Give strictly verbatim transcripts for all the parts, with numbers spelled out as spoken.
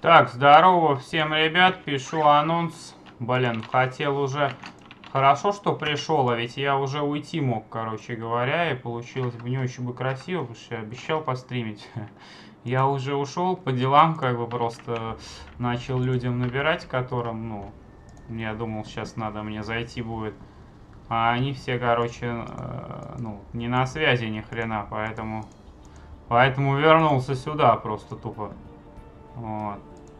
Так, здорово всем, ребят, пишу анонс. Блин, хотел уже... Хорошо, что пришел, а ведь я уже уйти мог, короче говоря, и получилось бы не очень бы красиво, потому что я обещал постримить. Я уже ушел по делам, как бы просто начал людям набирать, которым, ну, я думал, сейчас надо мне зайти будет. А они все, короче, э, ну, не на связи ни хрена, поэтому... Поэтому вернулся сюда просто тупо. Вот.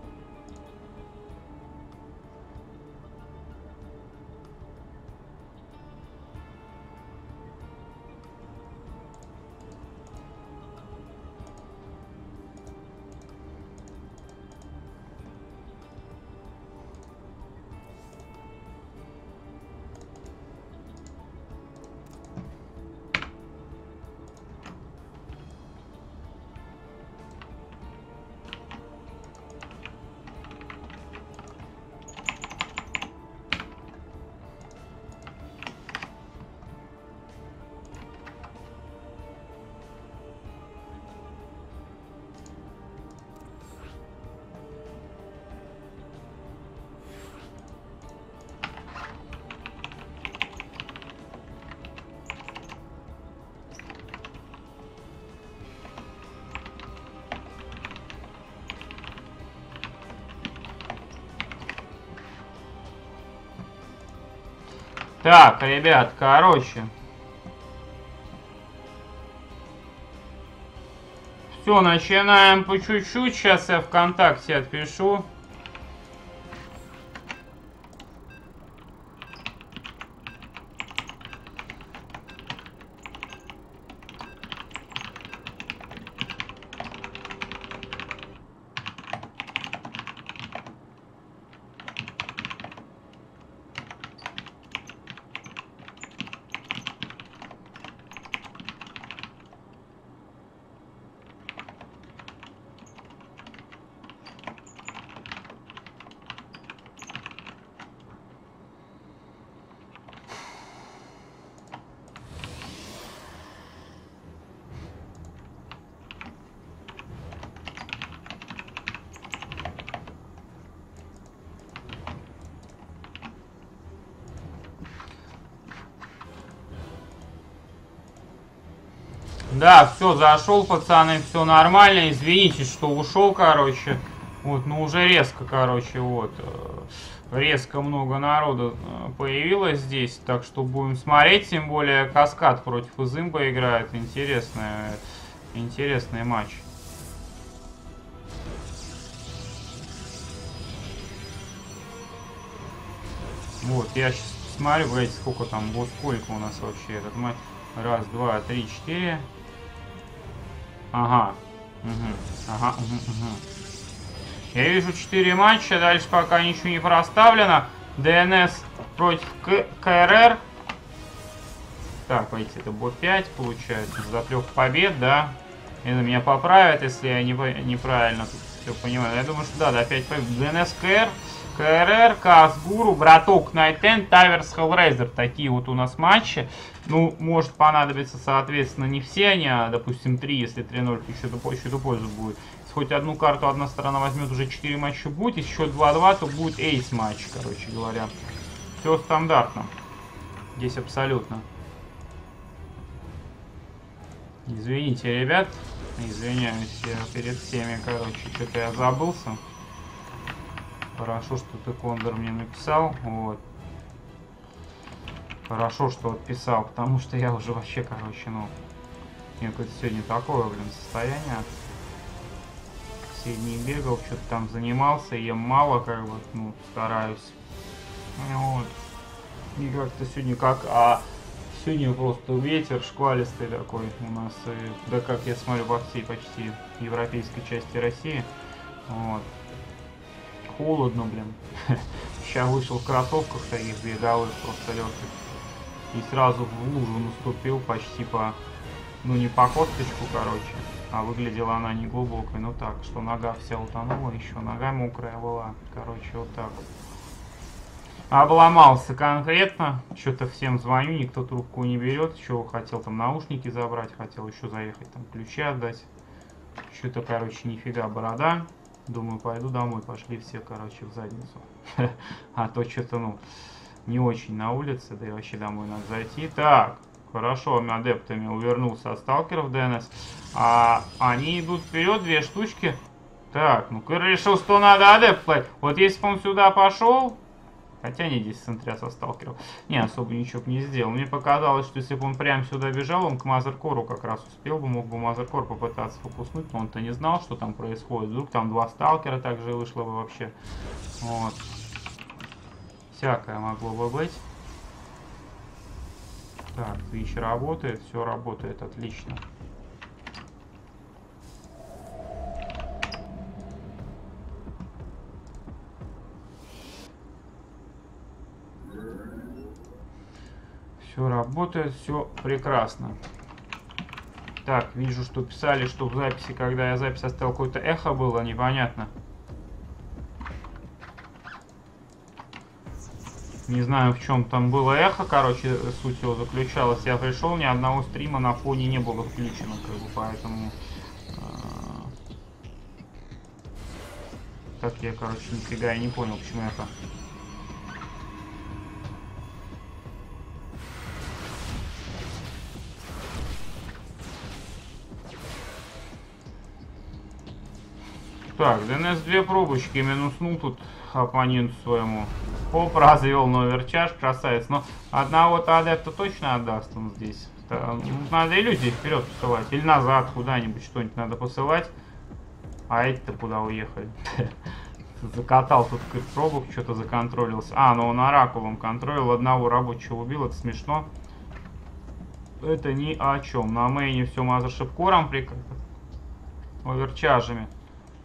Так, ребят, короче. Все, начинаем по чуть-чуть. Сейчас я ВКонтакте отпишу. Да, все, зашел, пацаны, все нормально. Извините, что ушел, короче. Вот, ну уже резко, короче, вот. Резко много народу появилось здесь. Так что будем смотреть. Тем более Каскад против Изымба играет. Интересный, интересный матч. Вот, я сейчас смотрю, блядь, сколько там, вот сколько у нас вообще этот матч. Раз, два, три, четыре. Ага. Угу. Ага. Угу, угу. Я вижу четыре матча. Дальше пока ничего не проставлено. ДНС против КРР. Так, пойти это Бо пять получается. За трех побед, да. Это меня поправят, если я не, неправильно тут все понимаю. Я думаю, что да, да, пять побед. ДНС КР. КРР, Казгуру, Браток, Найтен, Таверс, Хеллрейзер. Такие вот у нас матчи. Ну, может понадобиться, соответственно, не все они, а, допустим, три, если три ноль, то счету пользу будет. Если хоть одну карту одна сторона возьмет, уже четыре матча будет. Если счет два-два, то будет эйс матч, короче говоря. Все стандартно. Здесь абсолютно. Извините, ребят. Извиняюсь я перед всеми, короче, что-то я забылся. Хорошо, что ты, Кондор, мне написал. Вот. Хорошо, что отписал, потому что я уже вообще, короче, ну... У меня какое-то сегодня такое, блин, состояние. Сегодня бегал, что-то там занимался, ем мало, как бы, ну, стараюсь. Вот. И как-то сегодня как... А сегодня просто ветер шквалистый такой у нас. И, да как я смотрю, во всей почти европейской части России. Вот. Холодно, блин. Сейчас вышел в кроссовках таких беговых, просто легких. И сразу в лужу наступил почти по... Ну, не по косточку, короче. А выглядела она не глубокой. Ну так, что нога вся утонула, еще нога мокрая была. Короче, вот так вот. Обломался конкретно. Что-то всем звоню, никто трубку не берет. Еще хотел там наушники забрать, хотел еще заехать, там ключи отдать. Что-то, короче, нифига борода. Думаю, пойду домой. Пошли все, короче, в задницу. А то что-то, ну, не очень на улице. Да и вообще домой надо зайти. Так, хорошо, адептами увернулся от сталкеров ДНС. А они идут вперед, две штучки. Так, ну Кэр решил, что надо адепт платить. Вот если бы он сюда пошел... Хотя не здесь центря со сталкеров. Не, особо ничего бы не сделал. Мне показалось, что если бы он прямо сюда бежал, он к Мазеркору как раз успел бы, мог бы Мазеркор попытаться фокуснуть, но он-то не знал, что там происходит. Вдруг там два сталкера также вышло бы вообще. Вот. Всякое могло бы быть. Так, Twitch работает, все работает отлично. Все работает, все прекрасно. Так, вижу, что писали, что в записи, когда я запись оставил, какое-то эхо было, непонятно. Не знаю, в чем там было эхо, короче, суть его заключалась. Я пришел, ни одного стрима на фоне не было включено, как бы, поэтому... Э, так я, короче, нифига я не понял, почему это... Так, ДНС две пробочки, минуснул тут оппоненту своему. Поп развел на оверчарж, красавец. Но одного-то адепта точно отдаст он здесь. Надо иллюзии вперед посылать. Или назад куда-нибудь что-нибудь надо посылать. А эти-то куда уехали? Закатал тут пробок, что-то законтролился. А, ну он оракулом контролил, одного рабочего убил, это смешно. Это ни о чем. На мейне все мазершипкором прикрыто. Оверчаржами.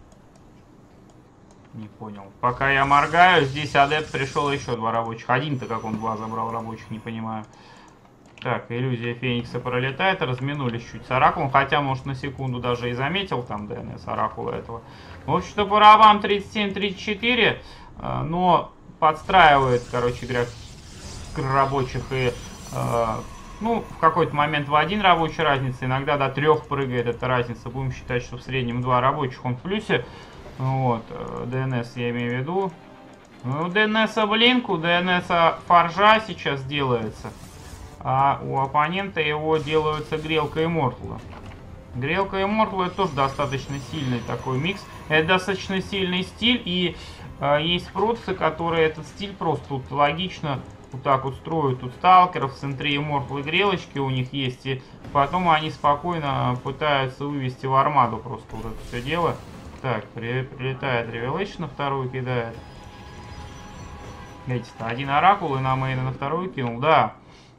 Не понял. Пока я моргаю, здесь адепт пришел еще два рабочих. Один-то как он два забрал рабочих, не понимаю. Так, иллюзия Феникса пролетает, разминулись чуть с оракулом. Хотя, может, на секунду даже и заметил там ДНС оракула этого. В общем-то, по рабам тридцать семь тридцать четыре, но подстраивает, короче говоря, рабочих и... Ну, в какой-то момент в один рабочий разница, иногда до трех прыгает эта разница. Будем считать, что в среднем два рабочих он в плюсе. Вот, ДНС я имею в виду. Ну, ДНСа блинк, у ДНСа форжа сейчас делается. А у оппонента его делаются грелка и мортла. Грелка и мортла это тоже достаточно сильный такой микс. Это достаточно сильный стиль. И э, есть продцы, которые этот стиль просто тут логично вот так вот строят. Тут сталкеров, в центре и мортлы грелочки у них есть. И потом они спокойно пытаются вывести в армаду просто вот это все дело. Так, при, прилетает Ревелейшн на вторую кидает. Видите-то, один оракул и на мейна на вторую кинул, да.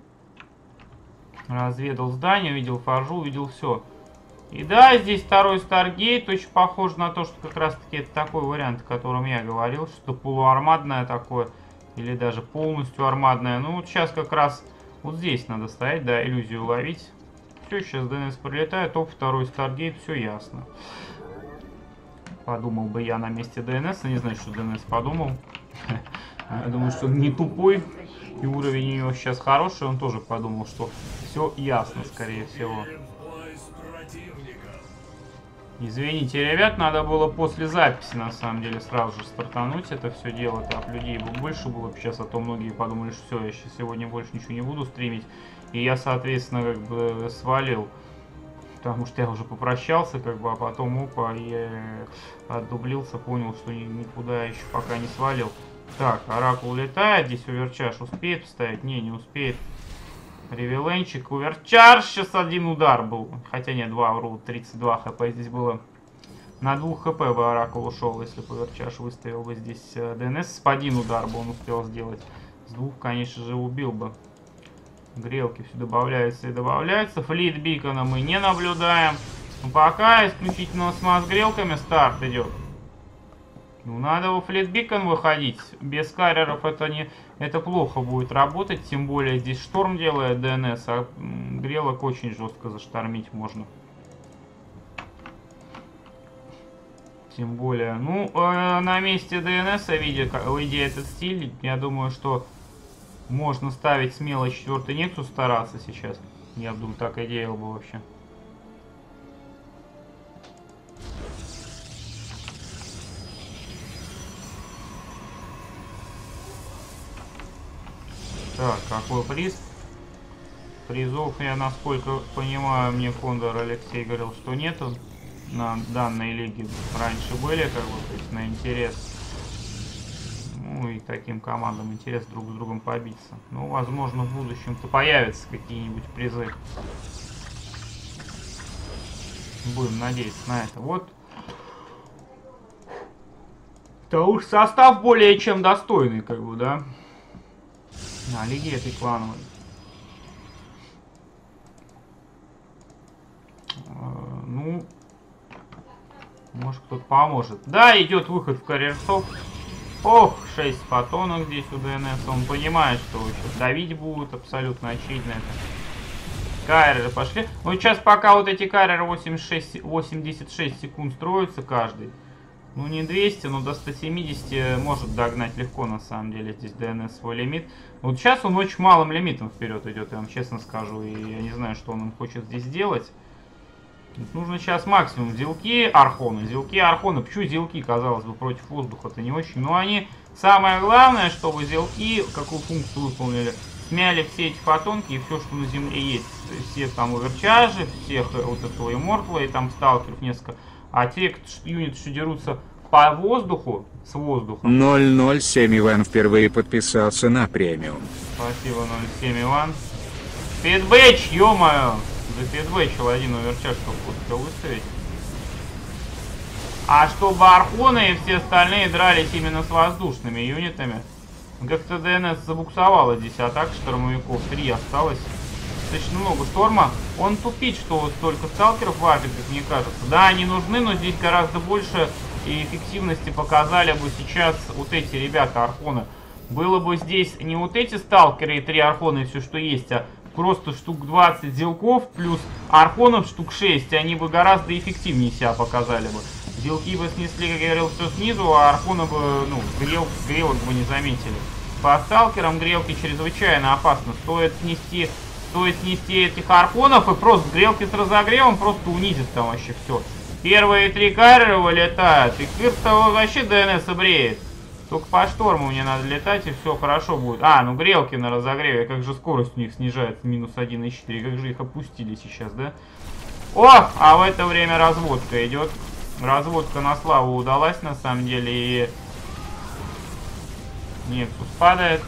Разведал здание, увидел форжу, увидел все. И да, здесь второй Старгейт, очень похоже на то, что как раз таки это такой вариант, о котором я говорил, что полуармадное такое, или даже полностью армадное. Ну вот сейчас как раз вот здесь надо стоять, да, иллюзию ловить. Все, сейчас ДНС прилетает, оп, второй Старгейт, все ясно. Подумал бы я на месте ДНС, не знаю, что ДНС подумал. Я думаю, что он не тупой, и уровень у него сейчас хороший, он тоже подумал, что все ясно, скорее всего. Извините, ребят, надо было после записи, на самом деле, сразу же стартануть это все дело. Так, людей бы больше было бы сейчас, а то многие подумали, что все, я сейчас сегодня больше ничего не буду стримить. И я, соответственно, как бы свалил. Потому что я уже попрощался, как бы, а потом опа, и отдублился, понял, что никуда еще пока не свалил. Так, оракул летает, здесь оверчарж успеет вставить? Не, не успеет. Ревеленчик, оверчарж, сейчас один удар был. Хотя нет, два, вру, тридцать два хп здесь было. На двух хп бы оракул ушел, если бы оверчарж выставил бы здесь ДНС. С один удар бы он успел сделать. С двух, конечно же, убил бы. Грелки все добавляются и добавляются. Флит бикона мы не наблюдаем. Но пока исключительно с масс-грелками старт идет. Ну, надо во флит бикон выходить. Без карьеров это, не, это плохо будет работать. Тем более здесь шторм делает ДНС, а грелок очень жестко заштормить можно. Тем более. Ну, э, на месте ДНС, видя, видя этот стиль, я думаю, что... Можно ставить смело четвертый Нексус, стараться сейчас. Я думаю, так и делал бы вообще. Так, какой приз? Призов, я насколько понимаю, мне Кондор Алексей говорил, что нету на данной лиге. Раньше были, как бы, то есть на интерес. Ну и таким командам интерес друг с другом побиться. Ну, возможно, в будущем-то появятся какие-нибудь призы. Будем надеяться на это. Вот. Да уж состав более чем достойный, как бы, да. На лиге этой клановой. Ну, может кто-то поможет. Да, идет выход в карьерсов. Ох, шесть фотонов здесь у ДНС. Он понимает, что еще давить будут абсолютно очевидно это. Карьеры пошли. Ну, сейчас пока вот эти карьеры восемьдесят шесть секунд строятся каждый. Ну, не двести, но до ста семидесяти может догнать легко, на самом деле. Здесь ДНС свой лимит. Вот сейчас он очень малым лимитом вперед идет, я вам честно скажу. И я не знаю, что он хочет здесь делать. Нужно сейчас максимум зелки архоны. Зелки архоны. Почему зелки, казалось бы, против воздуха-то не очень? Но они, самое главное, чтобы зелки какую функцию выполнили. Смяли все эти фотонки и все, что на земле есть. Все там оверчаржи, всех вот этого иммортла и там сталкеров несколько. А те юниты, что дерутся по воздуху, с воздухом. ноль ноль семь Иван впервые подписался на премиум. Спасибо, ноль семь Иван. Фидбэч, ё-моё. Зафидбэчил один оверчарж, чтобы успел выставить. А чтобы архоны и все остальные дрались именно с воздушными юнитами. Как-то ДНС забуксовало здесь атак штормовиков. Три осталось. Достаточно много шторма. Он тупит, что вот столько сталкеров вапит, как мне кажется. Да, они нужны, но здесь гораздо больше и эффективности показали бы сейчас вот эти ребята, архоны. Было бы здесь не вот эти сталкеры и три архона и все, что есть, а просто штук двадцать зелков плюс архонов штук шесть. Они бы гораздо эффективнее себя показали бы. Зелки бы снесли, как я говорил, все снизу, а архоны бы, ну, грел, грелок бы не заметили. По сталкерам грелки чрезвычайно опасно. Стоит снести... Стоит снести этих архонов и просто грелки с разогревом просто унизит там вообще все. Первые три карьеры вылетают, и Кырт-то вообще ДНС бреет. Только по шторму мне надо летать, и все хорошо будет. А, ну грелки на разогреве, как же скорость у них снижается, минус один и четыре, как же их опустили сейчас, да? О, а в это время разводка идет. Разводка на славу удалась, на самом деле, и... Нексус падает.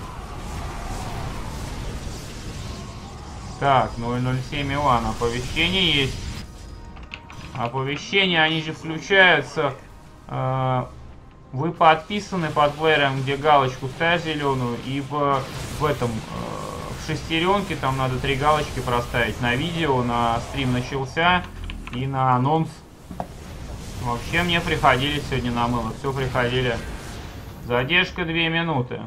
Так, ноль ноль семь Иван, оповещение есть. Оповещения, они же включаются. Э, вы подписаны под плеером, где галочку ставь зеленую. И в, в этом, э, в шестеренке, там надо три галочки проставить. На видео, на стрим начался и на анонс. Вообще мне приходили сегодня на мыло. Все приходили. Задержка две минуты.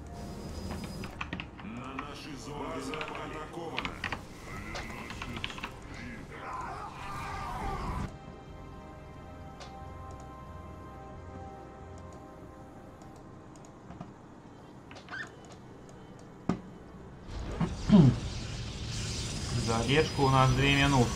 Задержка у нас две минуты.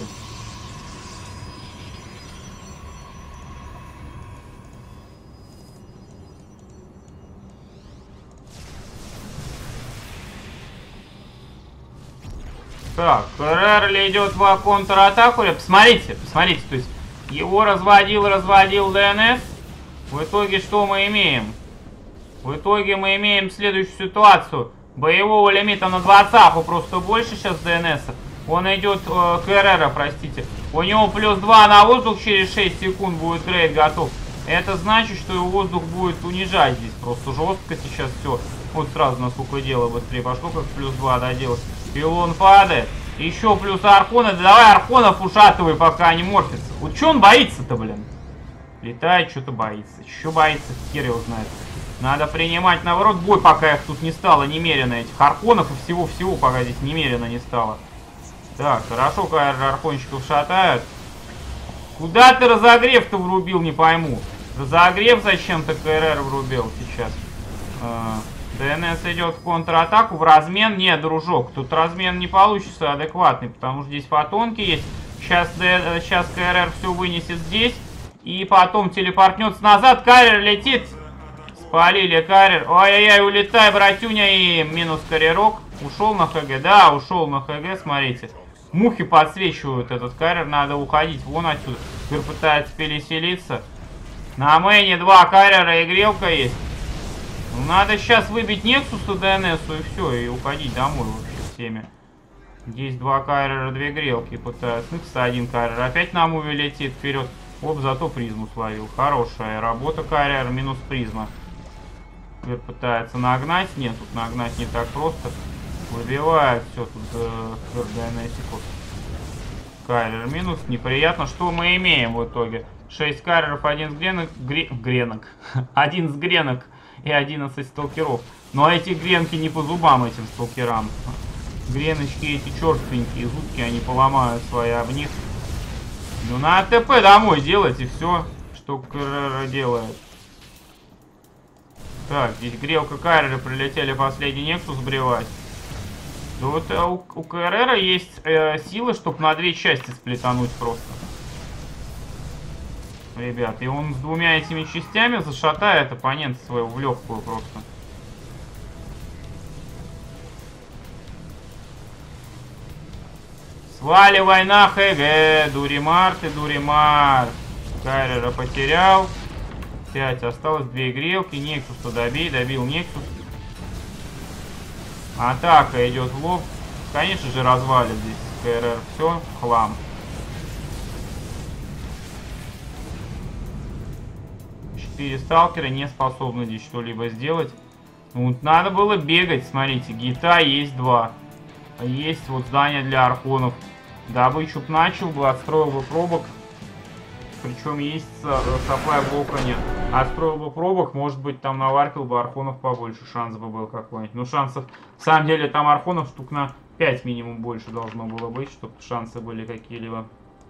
Так, Рерли идет в контратаку. Посмотрите, посмотрите, то есть его разводил, разводил ДНС. В итоге что мы имеем? В итоге мы имеем следующую ситуацию. Боевого лимита на двадцатку просто больше сейчас ДНС. Он идет э, к РР, простите. У него плюс два на воздух через шесть секунд будет грейд готов. Это значит, что его воздух будет унижать здесь просто жестко сейчас все. Вот сразу насколько дело быстрее пошло, как плюс два доделать. Пилон падает. Еще плюс архоны. Да давай архонов ушатывай, пока они морфятся. Вот что он боится-то, блин? Летает, что-то боится. Еще боится, хер его знает. Надо принимать наоборот бой, пока их тут не стало немерено. Этих архонов и всего-всего, пока здесь немерено не стало. Так, хорошо, когда архончиков шатают. Куда ты разогрев-то врубил, не пойму. Разогрев зачем-то КРР врубил сейчас. ДНС идет в контратаку, в размен. Нет, дружок, тут размен не получится адекватный, потому что здесь фотонки есть. Сейчас, Д... Сейчас КРР все вынесет здесь. И потом телепортнется назад. Карьер летит. Спалили карьер. Ой-ой-ой, улетай, братюня, и минус карьерок. Ушел на ХГ, да, ушел на ХГ, смотрите. Мухи подсвечивают этот карьер, надо уходить вон отсюда. Теперь пытается переселиться. На мейне два карьера и грелка есть. Ну, надо сейчас выбить Нексуса ДНСу и все, и уходить домой вообще всеми. Здесь два карьера, две грелки пытаются. Ну, кстати, один карьер опять на муве летит вперед. Оп, зато призму словил. Хорошая работа карьер, минус призма. Теперь пытается нагнать. Нет, тут нагнать не так просто. Выбивает все тут э, ДНСиков. Карьер минус. Неприятно. Что мы имеем в итоге? шесть карьеров, один с гренок. Гре... Гренок. один с гренок и одиннадцать сталкеров. Но эти гренки не по зубам этим сталкерам. Греночки эти черственькие, зубки, они поломают свои об них. Ну на АТП домой делать и все, что КРР делает. Так, здесь грелка карьеры, прилетели последний Нексус сбривать. Да вот э, у, у КРР есть э, силы, чтобы на две части сплетануть просто. Ребят, и он с двумя этими частями зашатает оппонента своего в легкую просто. Сваливай на ХГ, Дуримар ты, Дуримар. Карьера потерял. пять, осталось две грелки. Нексуса добей, добил Нексус. Атака идет в лоб. Конечно же развалит здесь КРР. Все, хлам. четыре сталкера не способны здесь что-либо сделать. Ну, надо было бегать, смотрите. Гита есть два. Есть вот здание для архонов. Добычу б начал бы, отстроил бы пробок. Причем есть саплай блока нет. Отстроил бы пробок, может быть там наваркал бы архонов побольше. Шанс бы был какой-нибудь. Ну шансов, в самом деле там архонов штук на пять минимум больше должно было быть, чтобы шансы были какие-либо.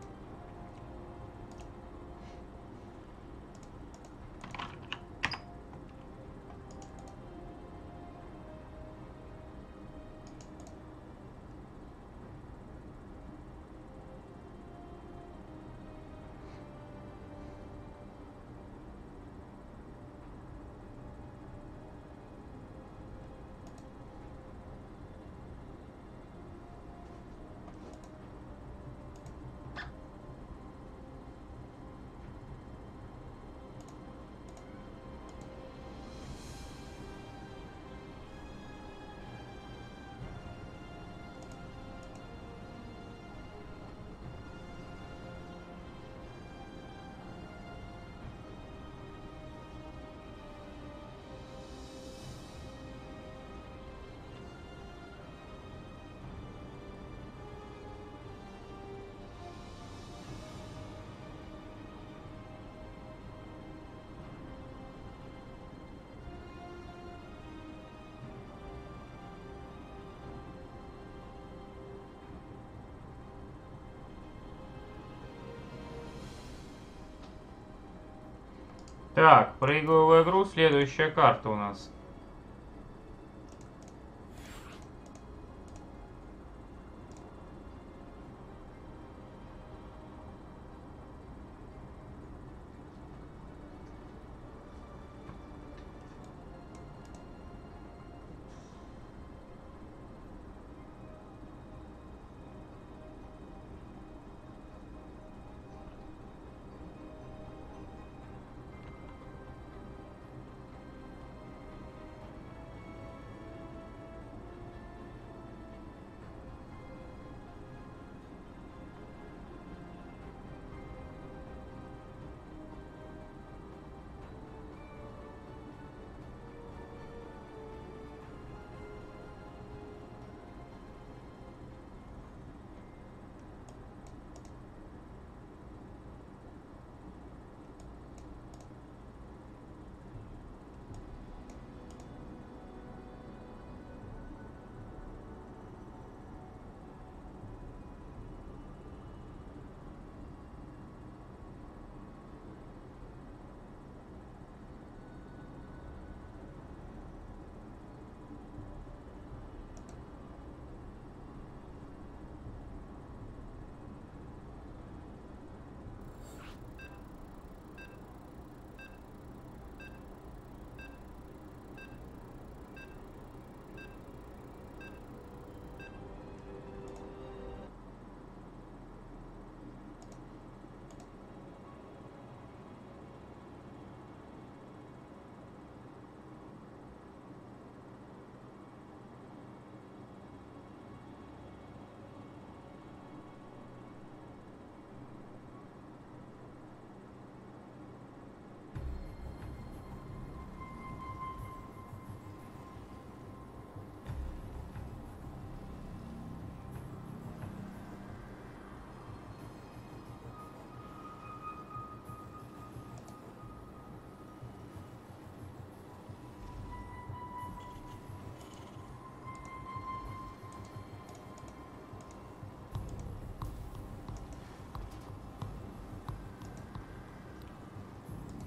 Так, прыгаю в игру, следующая карта у нас.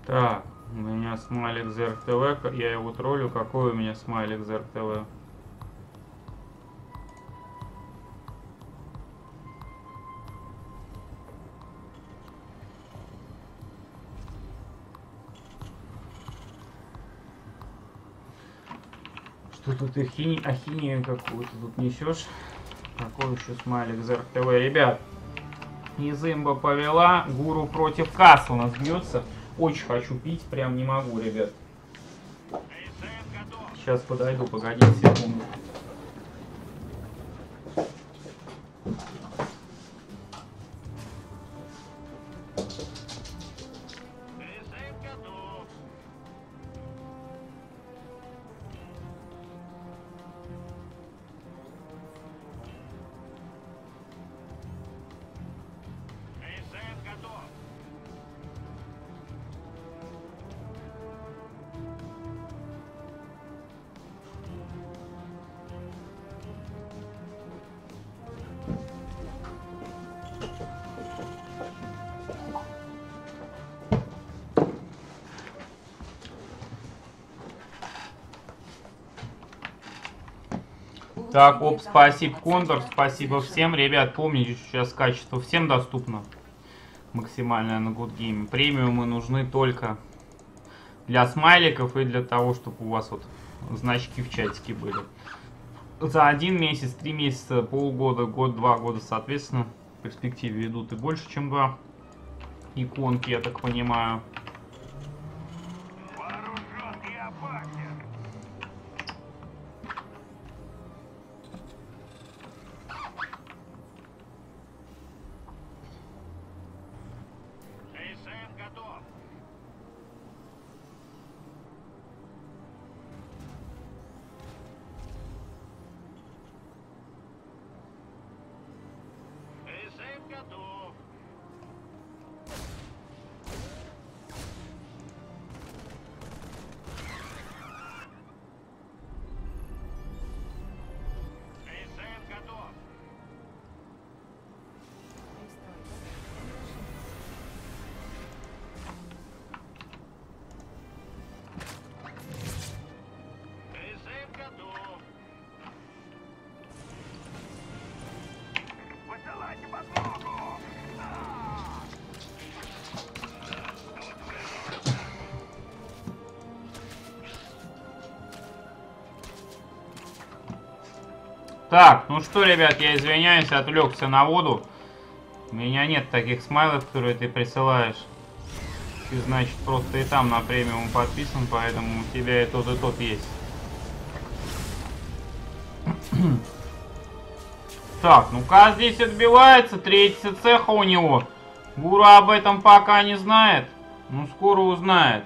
Так, у меня смайлик Зерк ТВ, я его троллю. Какой у меня смайлик Зерк ТВ? Что тут ахини... ахинею какую-то тут несешь? Какой еще смайлик Зерк ТВ? Ребят, Изымба повела, гуру против кассы у нас бьется. Очень хочу пить, прям не могу, ребят. Сейчас подойду, погодите секунду. Так, оп, спасибо, Кондор, спасибо всем. Ребят, помните, сейчас качество всем доступно. Максимальное на Good Game. Премиумы нужны только для смайликов и для того, чтобы у вас вот значки в чатике были. За один месяц, три месяца, полгода, год, два года, соответственно, в перспективе идут и больше, чем два иконки, я так понимаю. Так, ну что, ребят, я извиняюсь, отвлекся на воду. У меня нет таких смайлов, которые ты присылаешь. Ты, значит, просто и там на премиум подписан, поэтому у тебя и тот, и тот есть. Так, ну-ка здесь отбивается, третий цеха у него. Гуру об этом пока не знает, но скоро узнает.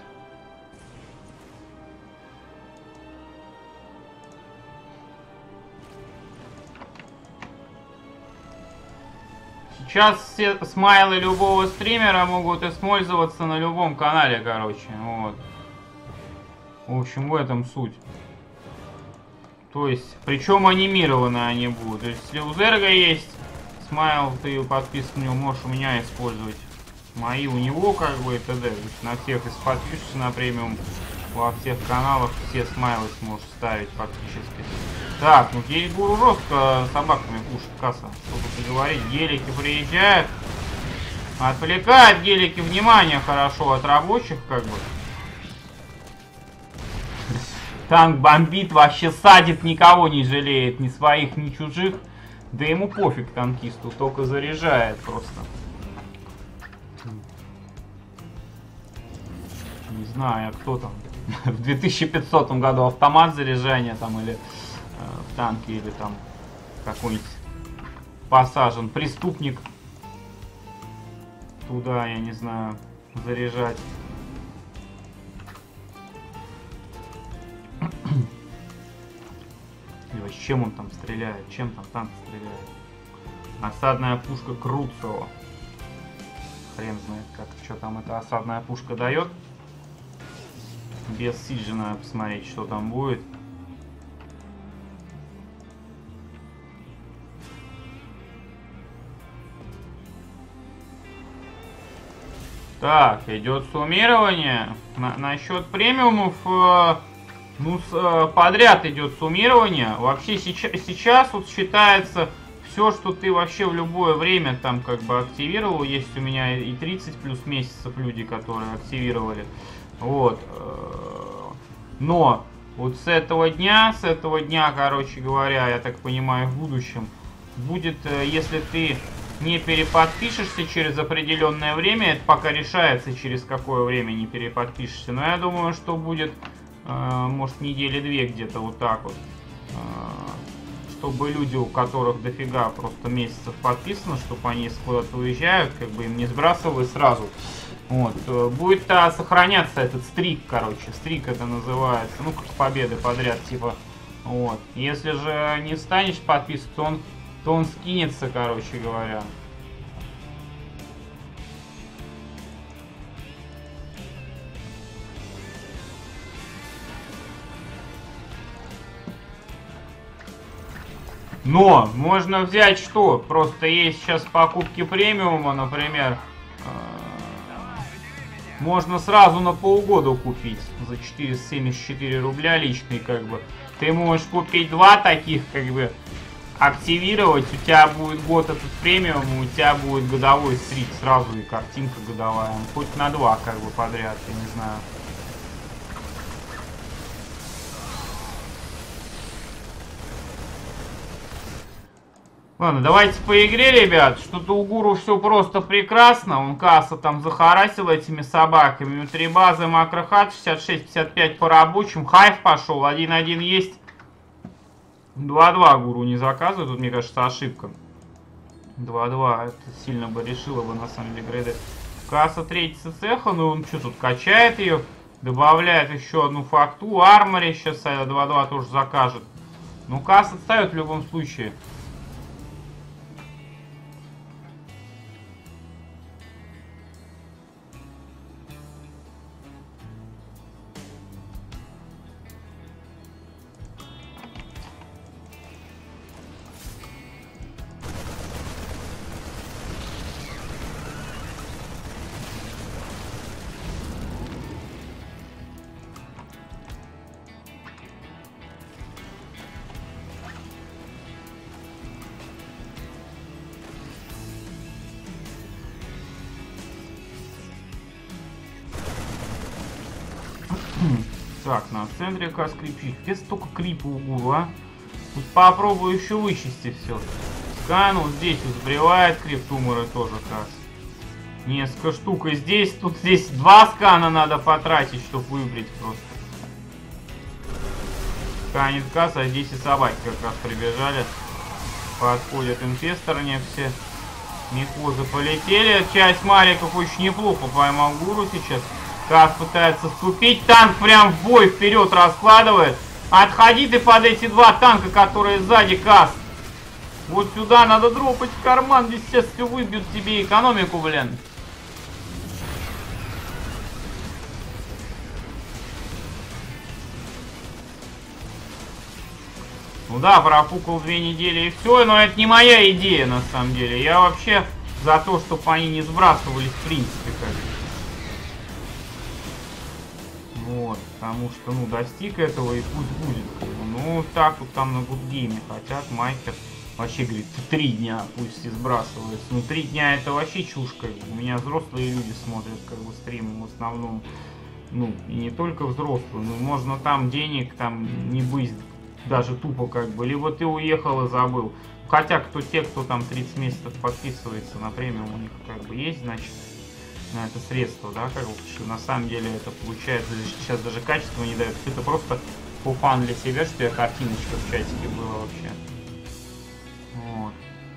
Сейчас все смайлы любого стримера могут использоваться на любом канале, короче. Вот. В общем, в этом суть. То есть, причем анимированы они будут. То есть, если у Зерга есть смайл, ты подписан на него, можешь у меня использовать. Мои у него, как бы, и т.д. То есть, на всех, если подпишешься на премиум, во всех каналах все смайлы сможешь ставить фактически. Так, ну здесь гуру жестко собаками пушит касса. Что тут говорить, гелики приезжают. Отвлекают гелики внимание хорошо от рабочих, как бы. Танк бомбит, вообще садит, никого не жалеет, ни своих, ни чужих. Да ему пофиг танкисту, только заряжает просто. Не знаю, кто там. В две тысячи пятисотом году автомат заряжания там или... в танке, или там какой-нибудь посажен преступник туда, я не знаю, заряжать. Или с чем он там стреляет, чем там танк стреляет. Осадная пушка Круцова. Хрен знает, как, что там эта осадная пушка дает. Без сиджа надо посмотреть, что там будет. Так, идет суммирование. На, насчет премиумов, э, ну, с, э, подряд идет суммирование. Вообще сейчас, сейчас вот считается все, что ты вообще в любое время там как бы активировал. Есть у меня и тридцать плюс месяцев люди, которые активировали. Вот. Но вот с этого дня, с этого дня, короче говоря, я так понимаю, в будущем будет, если ты не переподпишешься через определенное время, это пока решается, через какое время не переподпишешься, но я думаю, что будет, э, может, недели-две где-то вот так вот, э, чтобы люди, у которых дофига просто месяцев подписано, чтобы они куда-то уезжают, как бы им не сбрасывали сразу. Вот, э, будет а, сохраняться этот стрик, короче, стрик это называется, ну, как победы подряд, типа, вот. Если же не станешь подписываться, то он то он скинется, короче говоря. Но можно взять что? Просто есть сейчас покупки премиума, например. Можно сразу на полгода купить за четыреста семьдесят четыре рубля личный, как бы. Ты можешь купить два таких, как бы, активировать, у тебя будет год этот премиум, у тебя будет годовой стрик сразу и картинка годовая. Хоть на два как бы подряд, я не знаю. Ладно, давайте по игре, ребят. Что-то у Гуру все просто прекрасно. Он касса там захарасил этими собаками. У три базы макрохат, шестьдесят шесть пятьдесят пять по рабочим. Хайв пошел, один один есть. два-два Гуру не заказывает, тут, мне кажется, ошибка. два-два, это сильно бы решило бы, на самом деле, грейды. Касса третьего цеха, ну он что тут, качает ее, добавляет еще одну факту, армори сейчас два-два тоже закажет. Ну, касса ставит в любом случае. Так, на центре как скрипчик. Где столько крипа у Гуру, а? Тут попробую еще вычистить все. Сканул, здесь вот сбривает крип, туморы тоже касс. Несколько штук. И здесь, тут здесь два скана надо потратить, чтобы выбрить просто. Сканит касса, а здесь и собаки как раз прибежали. Подходят инфесторы не все. Микозы полетели. Часть мариков очень неплохо поймал Гуру сейчас. Кас пытается вступить. Танк прям в бой вперед раскладывает. Отходи ты под эти два танка, которые сзади, Кас. Вот сюда надо дропать в карман. Здесь сейчас все выбьют тебе экономику, блин. Ну да, профукал две недели и все, но это не моя идея на самом деле. Я вообще за то, чтобы они не сбрасывались в принципе, как бы. Вот, потому что, ну, достиг этого и пусть будет. Ну, так вот там на гудгейме хотят, Майкер вообще говорит, три дня пусть и сбрасывается. Ну, три дня это вообще чушь, как бы. У меня взрослые люди смотрят, как бы, стримы в основном. Ну, и не только взрослые, но можно там денег там не быть даже тупо, как бы. Либо ты уехал и забыл. Хотя, кто те, кто там тридцать месяцев подписывается на премиум, у них как бы есть, значит, на это средство, да, как бы, что на самом деле это получается, сейчас даже качество не дает, это просто по фан для себя, что я картиночка в чатике была вообще. Вот.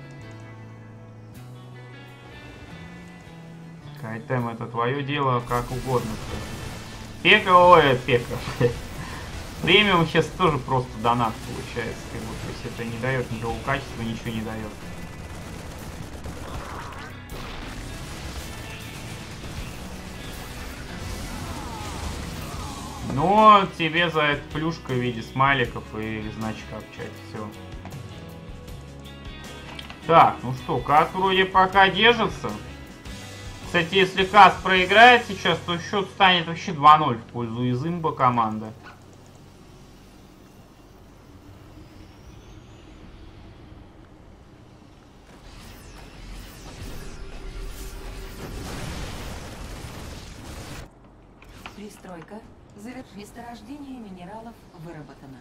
Кайтем, это твое дело, как угодно. Пека, ой, пека. Премиум сейчас тоже просто донат получается, как бы, то есть это не дает никакого качества, ничего не дает. Но тебе за это плюшка в виде смайликов и значка в чате. Все. Так, ну что, Кат вроде пока держится. Кстати, если Кас проиграет сейчас, то счет станет вообще два ноль в пользу Изымба команды. Пристройка. Заверш... Месторождение минералов выработано.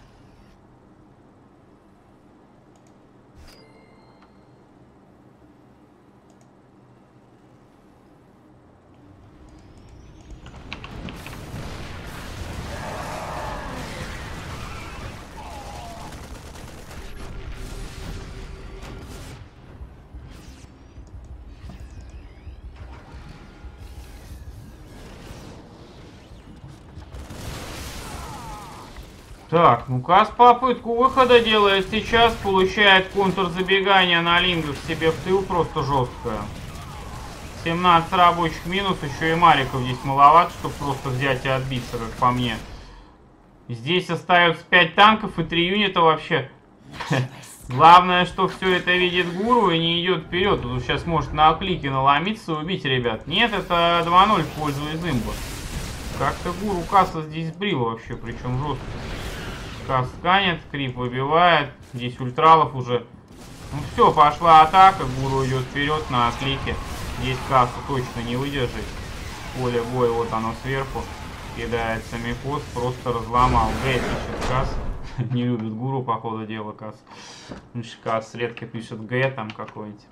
Так, ну Кас попытку выхода делает сейчас, получает контрзабегание на лингах себе в тыл просто жесткое. семнадцать рабочих минус, еще и Мариков здесь маловат, чтобы просто взять и отбиться, как по мне. Здесь остается пять танков и три юнита вообще. Главное, что все это видит Гуру и не идет вперед. Тут сейчас может на клике наломиться и убить ребят. Нет, это два ноль в пользу Изымба. Как-то Гуру Каса здесь брил вообще, причем жестко. Кас сканет, Крип выбивает. Здесь ультралов уже. Ну все, пошла атака. Гуру идет вперед на клике. Здесь Касу точно не выдержит. Поле боя, вот оно сверху. Кидается Микос, просто разломал. Г пишет Кас. Не любит Гуру, по ходу дела, Кас. Кас редко пишет Г там какой-нибудь.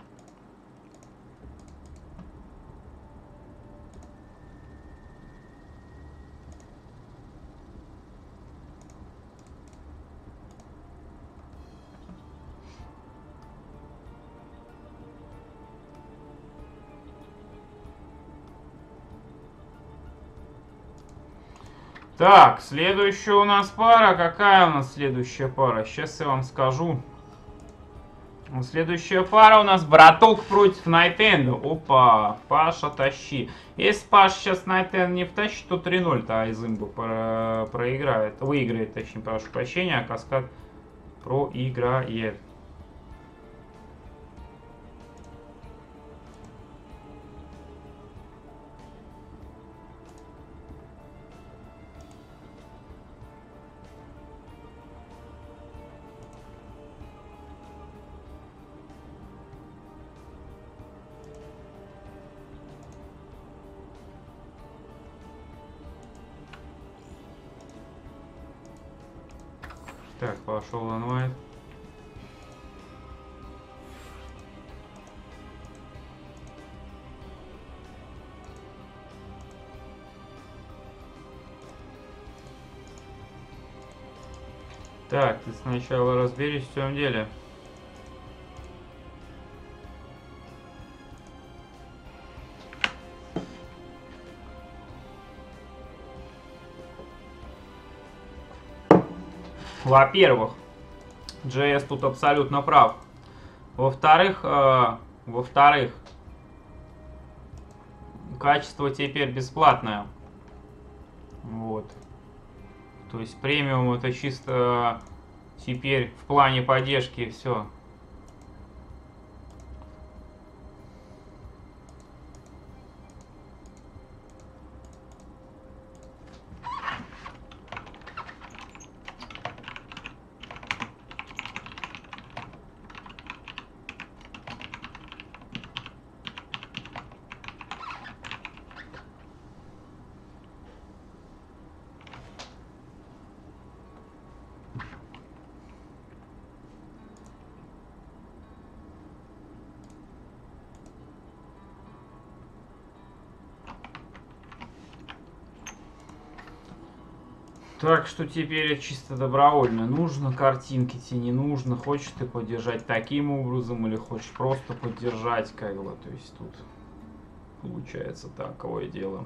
Так, следующая у нас пара. Какая у нас следующая пара? Сейчас я вам скажу. Следующая пара у нас браток против Найтенда. Опа, Паша, тащи. Если Паша сейчас Найтенд не втащит, то три ноль-то Изымба про проиграет. Выиграет, точнее, прошу прощения, а Каскад проиграет. Так, пошел онлайн. Так, ты сначала разберись в чем деле. Во-первых, джей эс тут абсолютно прав. Во-вторых, э, во-вторых, качество теперь бесплатное. Вот. То есть премиум это чисто теперь в плане поддержки все. Так что теперь чисто добровольно. Нужно картинки тебе, не нужно. Хочешь ты поддержать таким образом или хочешь просто поддержать, как бы. То есть тут получается такое дело.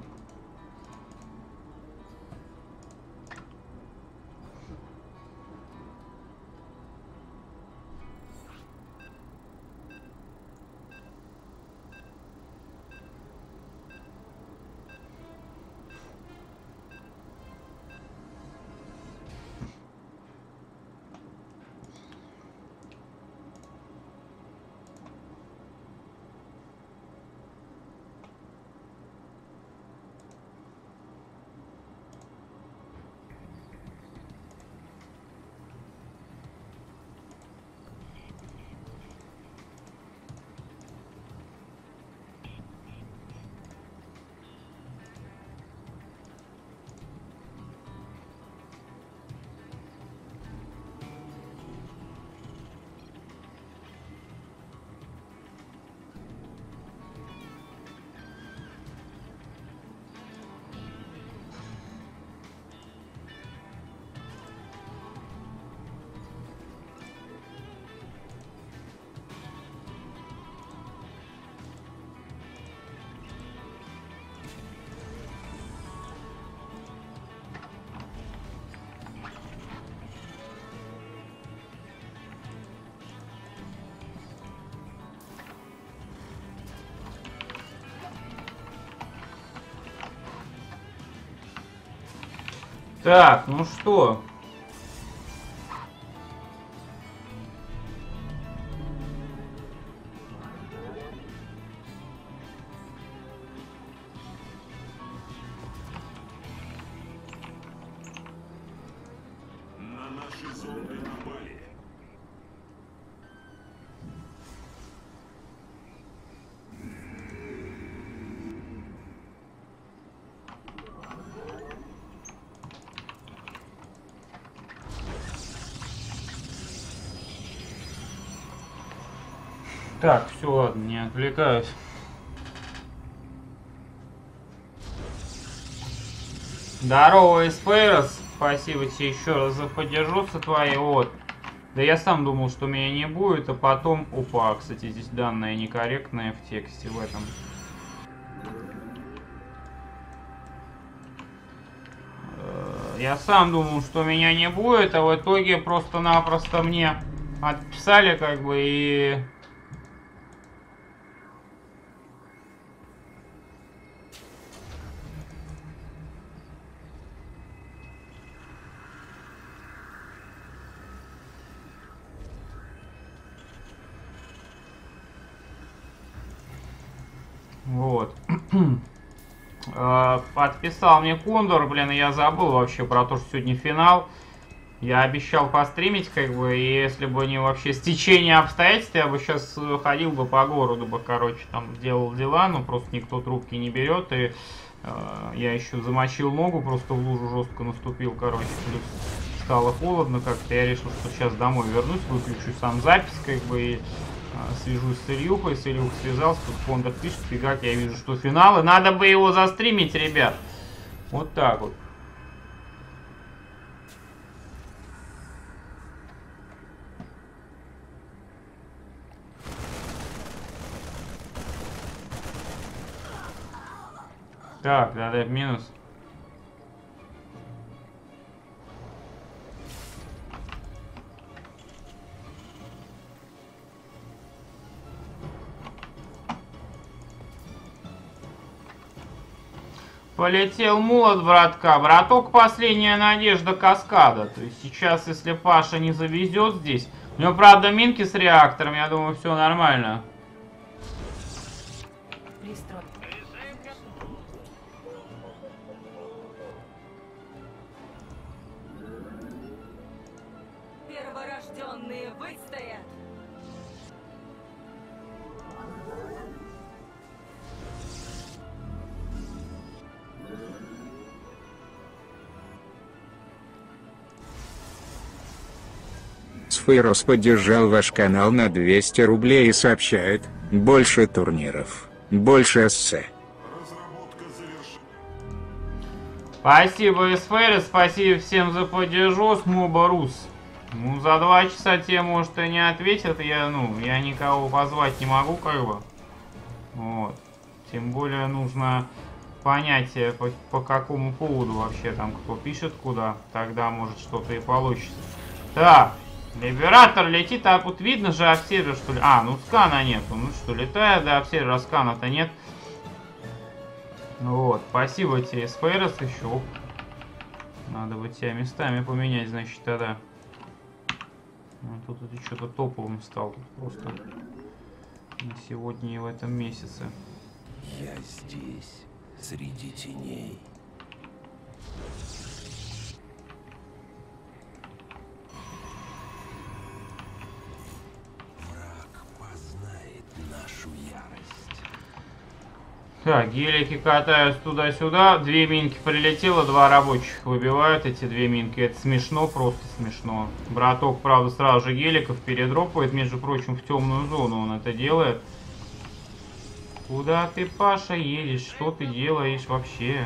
Так, ну что? На наши зоны напали. Так, все, ладно, не отвлекаюсь. Здорово, Эсфейрос. Спасибо тебе еще раз за поддержку твои. Вот. Да я сам думал, что меня не будет, а потом... Опа, кстати, здесь данные некорректные в тексте в этом. Я сам думал, что меня не будет, а в итоге просто-напросто мне отписали, как бы, и... Вот. Подписал мне Кондор, блин, и я забыл вообще про то, что сегодня финал. Я обещал постримить, как бы, и если бы не вообще стечение обстоятельств, я бы сейчас ходил бы по городу бы, короче, там делал дела, но просто никто трубки не берет, и э, я еще замочил ногу, просто в лужу жестко наступил, короче, плюс стало холодно как-то, я решил, что сейчас домой вернусь, выключу сам запись, как бы, и свяжусь с Ильюхой, с Ильюхой связался, тут Кондор пишет, фигак, я вижу, что финал, и надо бы его застримить, ребят. Вот так вот. Так, да, да, минус. Полетел молот, братка. Браток, последняя надежда каскада. То есть сейчас, если Паша не завезет здесь... У него, правда, минки с реактором, я думаю, все нормально. Перворожденные выстоят. Сфейрос поддержал ваш канал на двести рублей и сообщает: больше турниров, больше эссе. Разработка завершена. Спасибо, Эсферис, спасибо всем за поддержку, Смобарус. Ну, за два часа тебе, может, и не ответят, я, ну, я никого позвать не могу, как бы. Вот. Тем более нужно понять, по, по какому поводу вообще там кто пишет куда, тогда может что-то и получится. Так, Либератор летит, а вот видно же обсервер, что ли. А, ну скана нету, ну что, летает, да, обсервера, скана-то нет. Вот, спасибо тебе, Сфейрос, еще. Надо бы тебя местами поменять, значит, тогда. Ну, тут это что-то топовым стал, тут просто на сегодня и в этом месяце. Я здесь, среди теней. Враг познает нашу ярость. Так, гелики катаются туда-сюда. Две минки прилетело, два рабочих выбивают эти две минки. Это смешно, просто смешно. Браток, правда, сразу же геликов передропает. Между прочим, в темную зону он это делает. Куда ты, Паша, едешь? Что ты делаешь вообще?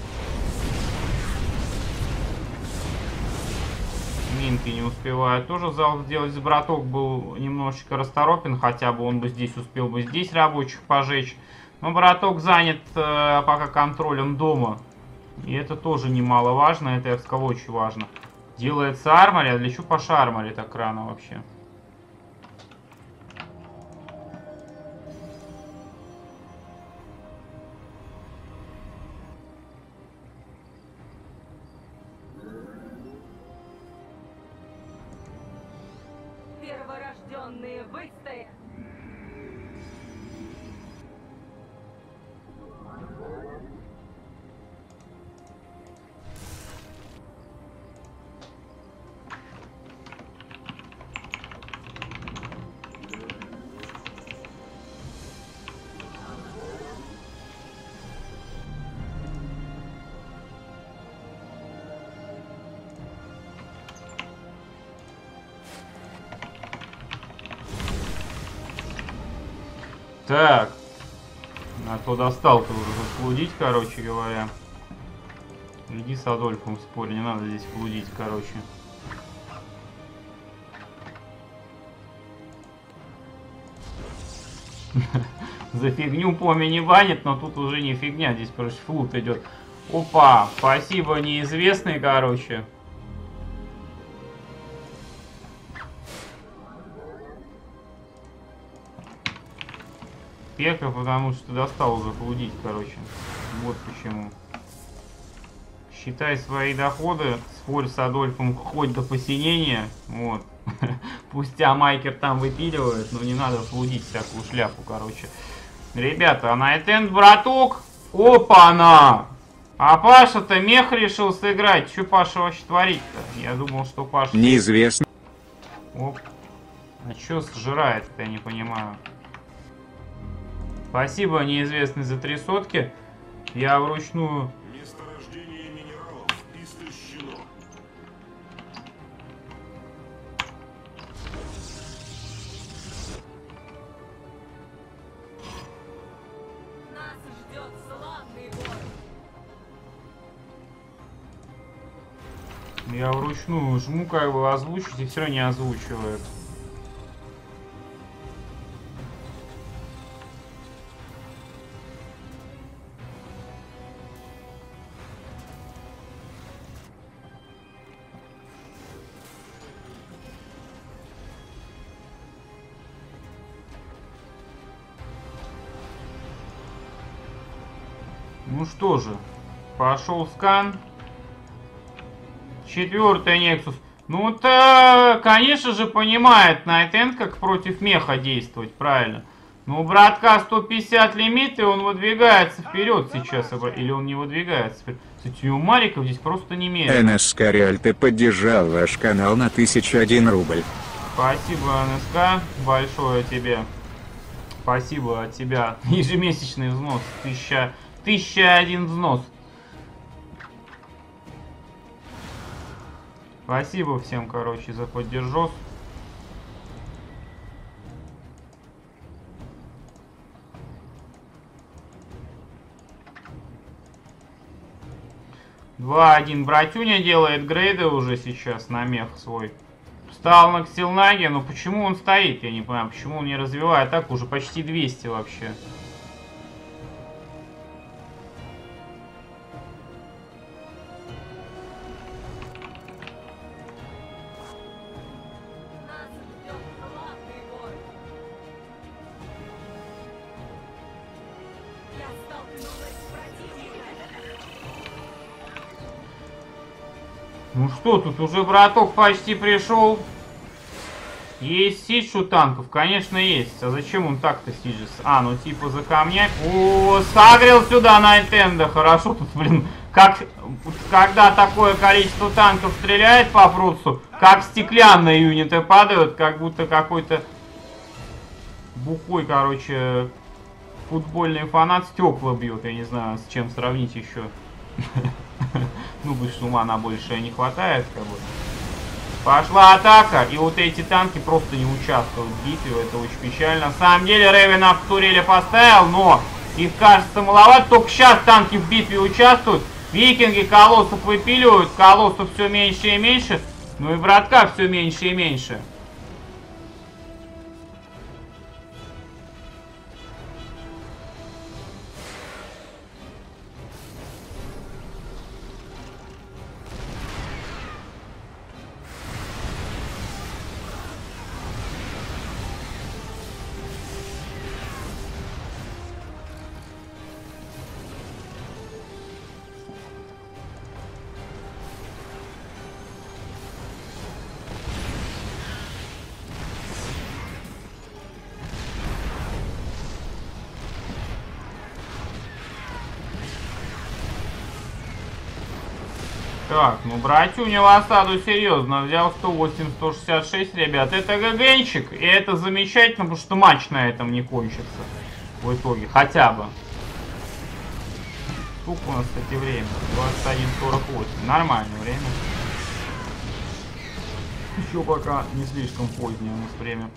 Минки не успевают тоже зал сделать. Браток был немножечко расторопен. Хотя бы он бы здесь успел бы здесь рабочих пожечь. Но браток занят э, пока контролем дома. И это тоже немаловажно. Это, я бы сказал, очень важно. Делается армори. А для чего Паша армори так рано вообще? Перворожденные выстоят. Так. А то достал-то уже заблудить, короче говоря. Иди с Адольфом спорь, не надо здесь блудить, короче. За фигню поми не банит, но тут уже не фигня, здесь просто флут идет. Опа, спасибо, неизвестный, короче. Пека, потому что достал уже блудить, короче. Вот почему. Считай свои доходы, спорь с Адольфом хоть до посинения. Вот. Пусть тебя Майкер там выпиливает, но не надо блудить всякую шляпу, короче. Ребята, а Найтенд, браток. Опа-на! А Паша-то мех решил сыграть. Че Паша вообще творит-то? Я думал, что Паша... Неизвестно. Оп. А что сжирает-то, я не понимаю. Спасибо, неизвестный, за три сотки. Я вручную... Месторождение минералов истощено. Нас ждет славный бой. Я вручную жму, как бы озвучить, и все равно не озвучивает. Ну что же, пошел скан. Четвертый Нексус. Ну, то, конечно же, понимает Найтенд, как против меха действовать, правильно. Ну, у братка сто пятьдесят лимит, и он выдвигается вперед сейчас. Или он не выдвигается вперед. Кстати, у Мариков здесь просто немерено. эн эс Кариаль, ты поддержал ваш канал на тысячу один рубль. Спасибо, эн эс ка, большое тебе. Спасибо от тебя. Ежемесячный взнос. Тысяча, тысяча один взнос. Спасибо всем, короче, за поддержок. два один братюня делает грейды уже сейчас на мех свой. Встал на Ксилнаге, но почему он стоит, я не понимаю, почему он не развивает так уже почти двести вообще. Нас ждет славный бой. Я столкнулась с противником. Ну что, тут уже браток почти пришел. Есть сидж у танков? Конечно, есть. А зачем он так-то сиджится? А, ну типа за камнями. О, сагрил сюда Найтенда. Хорошо тут, блин, как... Когда такое количество танков стреляет по Фрутсу, как стеклянные юниты падают, как будто какой-то бухой, короче, футбольный фанат стекла бьет. Я не знаю, с чем сравнить еще. Ну, больше ума на большее не хватает, как бы. Пошла атака, и вот эти танки просто не участвуют в битве, это очень печально. На самом деле Ревена в туреле поставил, но их кажется маловато, только сейчас танки в битве участвуют. Викинги колоссов выпиливают, колоссов все меньше и меньше, ну и братка все меньше и меньше. Так, ну братюня в осаду серьезно взял сто восемь сто шестьдесят шесть, ребят. Это ГГнчик, и это замечательно, потому что матч на этом не кончится. В итоге, хотя бы. Сколько у нас, кстати, время? двадцать один сорок восемь. Нормальное время. Еще пока не слишком позднее у нас время.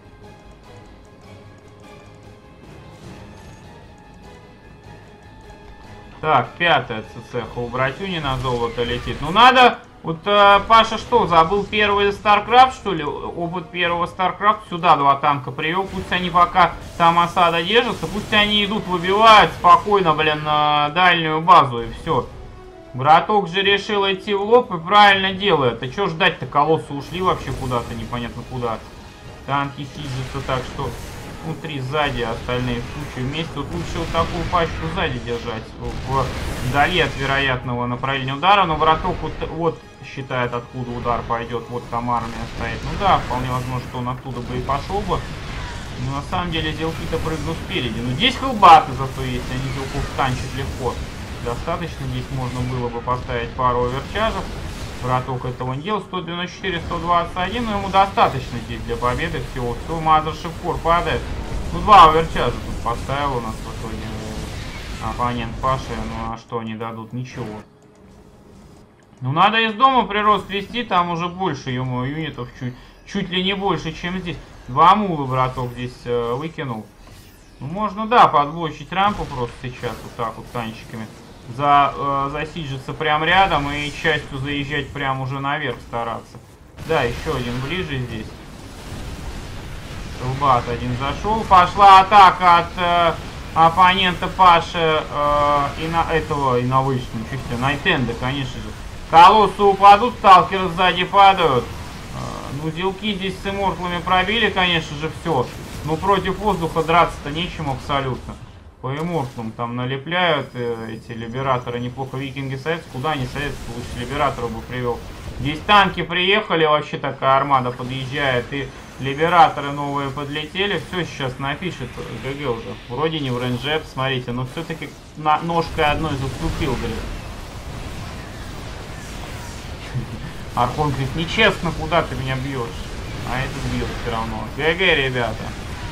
Так, пятая цеха у братюнина золото летит. Ну надо... Вот э, Паша что, забыл первый StarCraft, что ли? Опыт первого StarCraft. Сюда два танка привел. Пусть они пока там осада держатся. Пусть они идут, выбивают спокойно, блин, на дальнюю базу и все. Браток же решил идти в лоб и правильно делает. А что ждать-то? Колоссы ушли вообще куда-то, непонятно куда. Танки сидятся так, что внутри, сзади, остальные в кучу вместе. Тут лучше вот такую пачку сзади держать, вдали от вероятного направления удара. Но браток вот, вот считает, откуда удар пойдет. Вот там армия стоит. Ну да, вполне возможно, что он оттуда бы и пошел бы. Но на самом деле зелки-то прыгнут спереди. Но здесь хелбаты зато есть, они зелков танчат легко. Достаточно, здесь можно было бы поставить пару оверчажев. Браток этого не делал. сто девяносто четыре сто двадцать один, но ему достаточно здесь для победы всего. Все, Мазершип Кор падает. Ну, два оверчажа тут поставил у нас в итоге оппонент Паши. Ну, а что они дадут? Ничего. Ну, надо из дома прирост вести, там уже больше ему юнитов, чуть, чуть ли не больше, чем здесь. Два мула браток здесь э, выкинул. Ну, можно, да, подблочить рампу просто сейчас, вот так вот танчиками. За, э, засиджиться прям рядом и частью заезжать прям уже наверх стараться. Да, еще один ближе здесь. Хелбат один зашел. Пошла атака от э, оппонента Паши э, и на этого, и на вышку. Ничего себе, Найтенда, конечно же. Колоссы упадут, сталкеры сзади падают. Э, ну, зелки здесь с иммортлами пробили, конечно же, все. Но против воздуха драться-то нечем абсолютно. По иммортлам там налепляют э, эти либераторы. Неплохо викинги садятся. Куда они садятся? Лучше либераторов бы привел. Здесь танки приехали, вообще такая армада подъезжает. И либераторы новые подлетели. Все сейчас напишет ГГ уже. Вроде не в рейнже, посмотрите. Но все-таки ножкой одной заступил, говорит. Архон говорит, нечестно, куда ты меня бьешь? А этот бьет все равно. ГГ, ребята.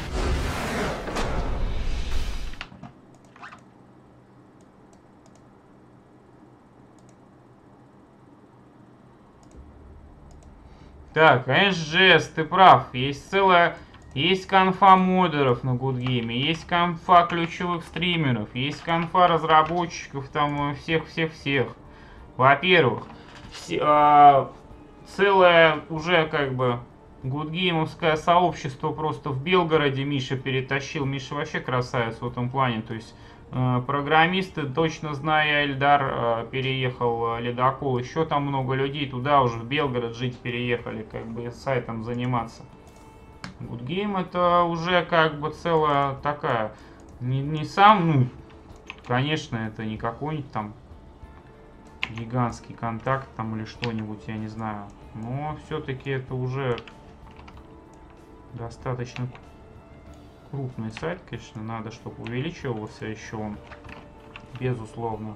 Так, конечно же, ты прав. Есть целая... Есть конфа модеров на Гудгейме, есть конфа ключевых стримеров, есть конфа разработчиков, там всех-всех-всех. Во-первых, э, целое уже как бы гудгеймовское сообщество просто в Белгороде Миша перетащил. Миша вообще красавец в этом плане, то есть... Программисты, точно зная, Эльдар э, переехал, э, Ледокол, еще там много людей, туда уже в Белгород жить переехали, как бы сайтом заниматься. Гудгейм это уже как бы целая такая, не, не сам, ну, конечно, это не какой-нибудь там гигантский контакт там или что-нибудь, я не знаю, но все-таки это уже достаточно крупный сайт, конечно, надо, чтобы увеличивался еще он, безусловно.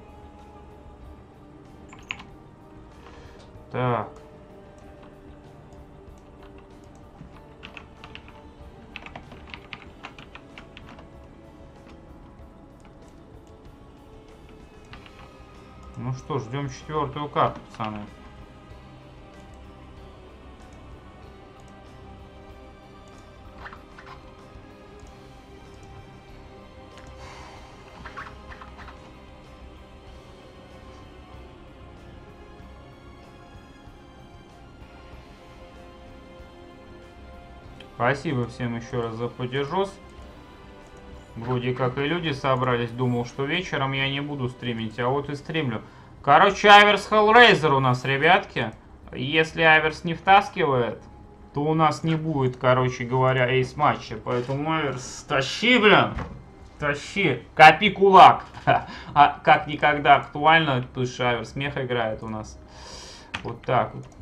Так. Ну что, ждем четвертую карту, пацаны. Спасибо всем еще раз за поддержос. Вроде как и люди собрались. Думал, что вечером я не буду стримить, а вот и стримлю. Короче, Аверс Hellraiser у нас, ребятки. Если Аверс не втаскивает, то у нас не будет, короче говоря, эйс-матча. Поэтому, Аверс, тащи, блин. Тащи. Копи кулак. А как никогда актуально, потому что Аверс мех играет у нас. Вот так вот.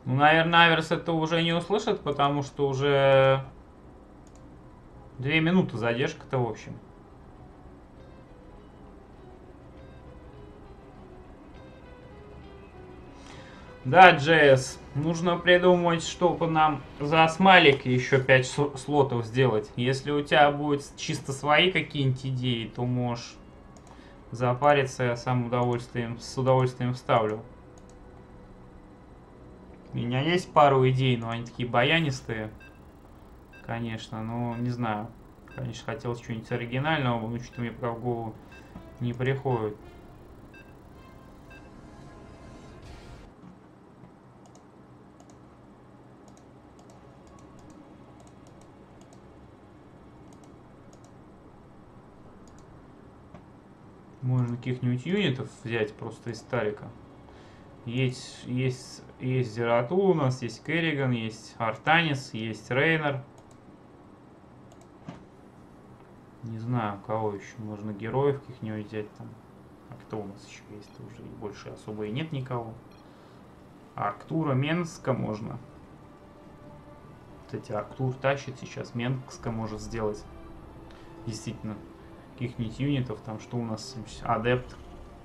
Ну, наверное, Аверс это уже не услышит, потому что уже две минуты задержка-то, в общем. Да, джей эс, нужно придумать, чтобы нам за смайлик еще пять слотов сделать. Если у тебя будут чисто свои какие-нибудь идеи, то можешь запариться, я сам удовольствием, с удовольствием вставлю. У меня есть пару идей, но они такие баянистые, конечно, но не знаю. Конечно, хотелось что-нибудь оригинального, но что-то мне пока в голову не приходит. Можно каких-нибудь юнитов взять просто из Тарика. Есть, есть, есть Зератул у нас, есть Керриган, есть Артанис, есть Рейнер. Не знаю, кого еще. Можно героев каких-нибудь взять там. А кто у нас еще есть? Уже больше особо и нет никого. Арктура, Менска можно. Кстати, Арктур тащит сейчас. Менска может сделать. Действительно. Каких-нибудь юнитов. Там что у нас? Адепт.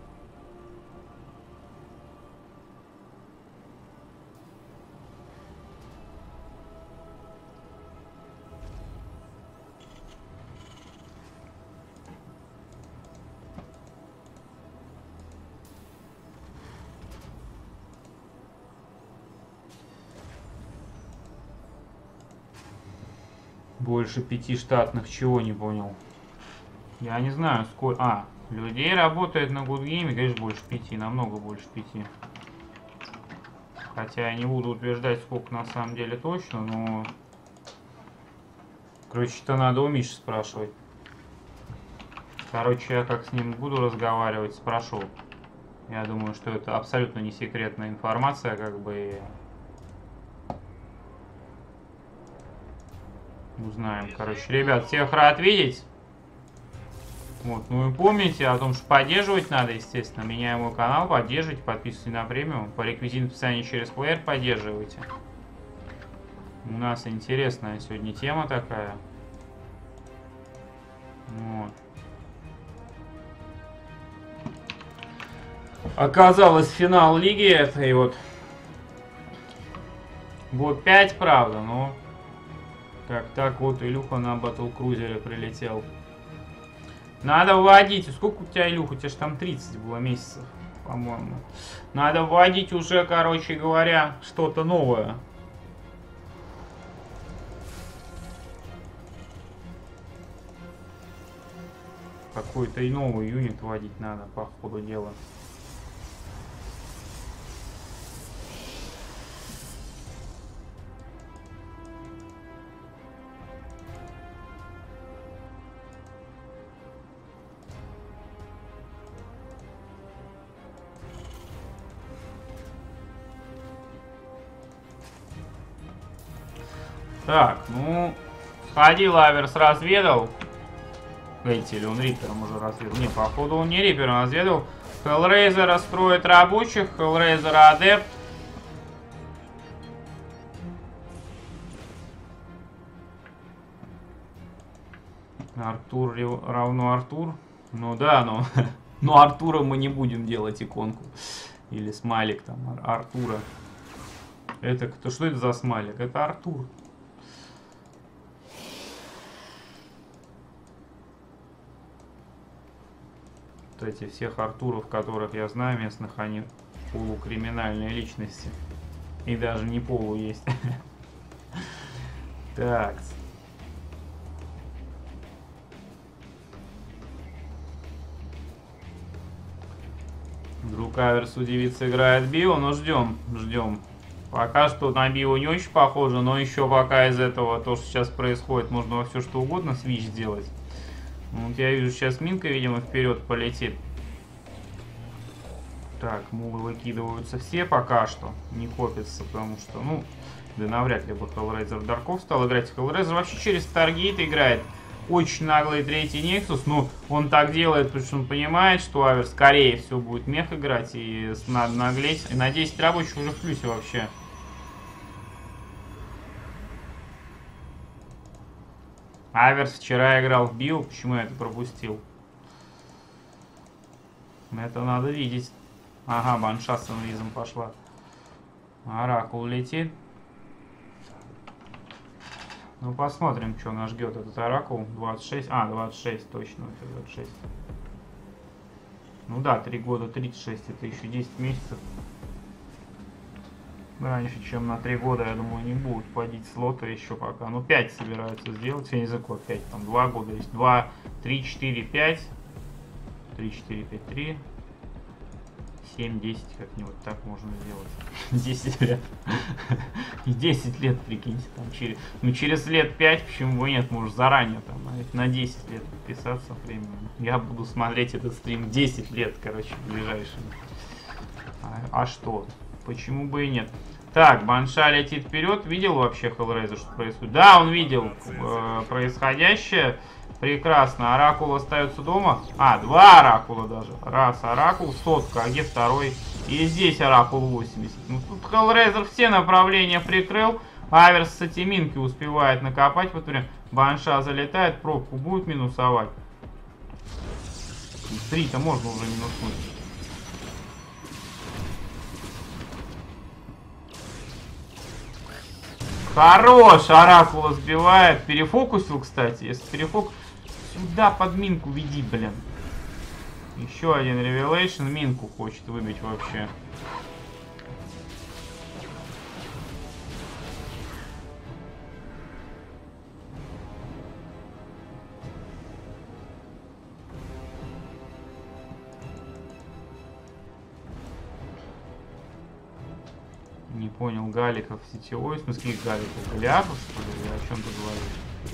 Больше пяти штатных, чего не понял. Я не знаю, сколько... А, людей работает на Гудгейме, конечно, больше пяти, намного больше пяти. Хотя я не буду утверждать, сколько на самом деле точно, но... Короче, это надо у Миши спрашивать. Короче, я как с ним буду разговаривать, спрошу. Я думаю, что это абсолютно не секретная информация, как бы... Узнаем, короче. Ребят, всех рад видеть. Вот, ну и помните о том, что поддерживать надо, естественно. Меняем мой канал, поддерживайте, подписывайтесь на премиум. По реквизитам в описании через плеер поддерживайте. У нас интересная сегодня тема такая. Вот. Оказалось, финал лиги этой вот. Год пять, правда, но... Как так вот Илюха на батл-крузере прилетел. Надо вводить. Сколько у тебя, Илюха? У тебя же там тридцать было месяцев, по-моему. Надо вводить уже, короче говоря, что-то новое. Какой-то и новый юнит вводить надо, по ходу дела. Так, ну, сходил Аверс, разведал. Эти, или он Рипером уже разведал? Не, походу он не Рипером разведал. Хеллрейзера строит рабочих, Хеллрейзера адепт. Артур равно Артур. Ну да, но, но Артура мы не будем делать иконку. Или смайлик там, Артура. Это кто? Что это за смайлик? Это Артур. Вот эти всех Артуров, которых я знаю местных, они полукриминальные личности. И даже не полу есть. Так. Вдруг Аверс удивится, играет Био, но ждем, ждем. Пока что на Био не очень похоже, но еще пока из этого, то, что сейчас происходит, можно во все что угодно свич сделать. Вот я вижу, сейчас минка, видимо, вперед полетит. Так, мулы выкидываются все пока что. Не копится, потому что, ну, да навряд ли бы Hellraiser Дарков стал играть. Hellraiser вообще через Старгейт играет. Очень наглый третий Nexus. Ну, он так делает, потому что он понимает, что Аверс скорее всего будет мех играть. И надо наглеть. И на десять рабочих уже в плюсе вообще. Аверс вчера играл в Био, почему я это пропустил? Это надо видеть. Ага, банша с инвизом пошла. Оракул летит. Ну, посмотрим, что нас ждет этот оракул. двадцать шесть. А, двадцать шесть, точно. двадцать шесть. Ну да, три года, тридцать шесть. Это еще десять месяцев. Раньше, чем на три года, я думаю, не будут вводить слоты еще пока. Ну, пять собираются сделать. Я не знаю, сколько, пять, там, два года есть. два, три, четыре, пять. три, четыре, пять, три. семь, десять, как-нибудь так можно сделать. десять лет. И десять лет, прикиньте, там через... Ну, через лет пять, почему бы нет, может, заранее там, на десять лет подписаться временно. Я буду смотреть этот стрим десять лет, короче, в ближайшем. А, а что? Почему бы и нет? Так, банша летит вперед. Видел вообще Hellraiser, что происходит? Да, он видел э, происходящее. Прекрасно. Оракул остается дома. А, два оракула даже. Раз оракул, сотка. А где второй? И здесь оракул восемьдесят. Ну тут Hellraiser все направления прикрыл. Аверс с эти минки успевает накопать. Вот время банша залетает, пробку будет минусовать. Три-то можно уже минуснуть. Хорош! Оракула сбивает. Перефокусил, кстати. Если перефокус... Сюда под минку веди, блин. Еще один Revelation. Минку хочет выбить вообще. Не понял, Галиков сетевой. В смысле, Галиков? Голиафов, что ли? Я о чем ты говоришь?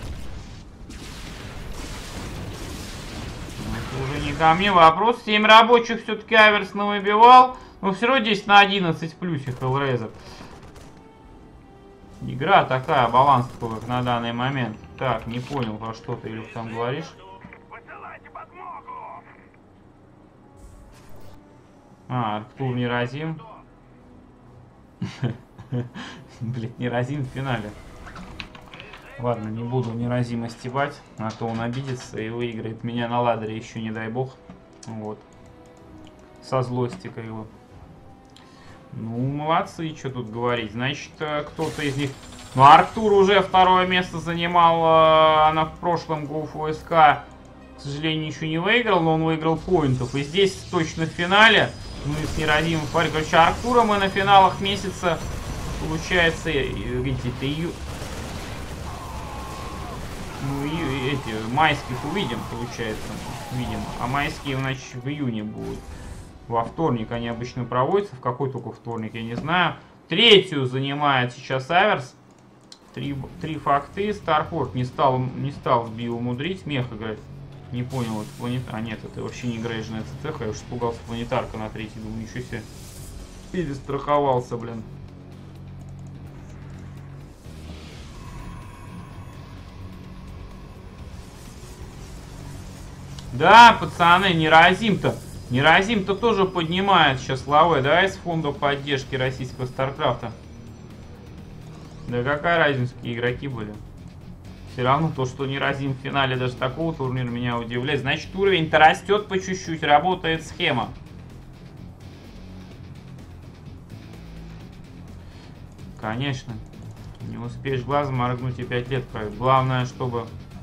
Это уже не ко мне вопрос. семь рабочих все-таки Аверс навыбивал. Но все равно десять на одиннадцать в плюсе Hellraiser. Игра такая, баланс такой, как на данный момент. Так, не понял, про что ты, Илюх, там говоришь. А, Арктур неразим. Блять, неразим в финале. Ладно, не буду неразимо стебать, а то он обидится и выиграет меня на ладере еще, не дай бог. Вот. Со злости как бы. Ну, молодцы, что тут говорить. Значит, кто-то из них... Ну, Арктур уже второе место занимал, она в прошлом GoFSK, к сожалению, еще не выиграл, но он выиграл поинтов. И здесь точно в финале мы с неразимым парень. Короче, Арктура мы на финалах месяца, получается, видите, это ию... Ну, и эти майских увидим, получается, видим. А майские, значит, в июне будут. Во вторник они обычно проводятся. В какой только вторник, я не знаю. Третью занимает сейчас Аверс. Три, три факты. Старпорт не стал, не стал в био мудрить. Мех играть. Не понял, это планетар. А нет, это вообще не играешь на ЦЦХ. Я уж испугался, планетарка на третий. Думаю, ничего себе. Перестраховался, блин. Да, пацаны, неразим-то. Неразим-то тоже поднимает сейчас лавы, да, из фонда поддержки российского Старкрафта. Да какая разница, какие игроки были. Все равно то, что неразим в финале даже такого турнира, меня удивляет. Значит, уровень-то растет по чуть-чуть, работает схема. Конечно. Не успеешь глазом моргнуть и пять лет пройдет. Главное, чтобы...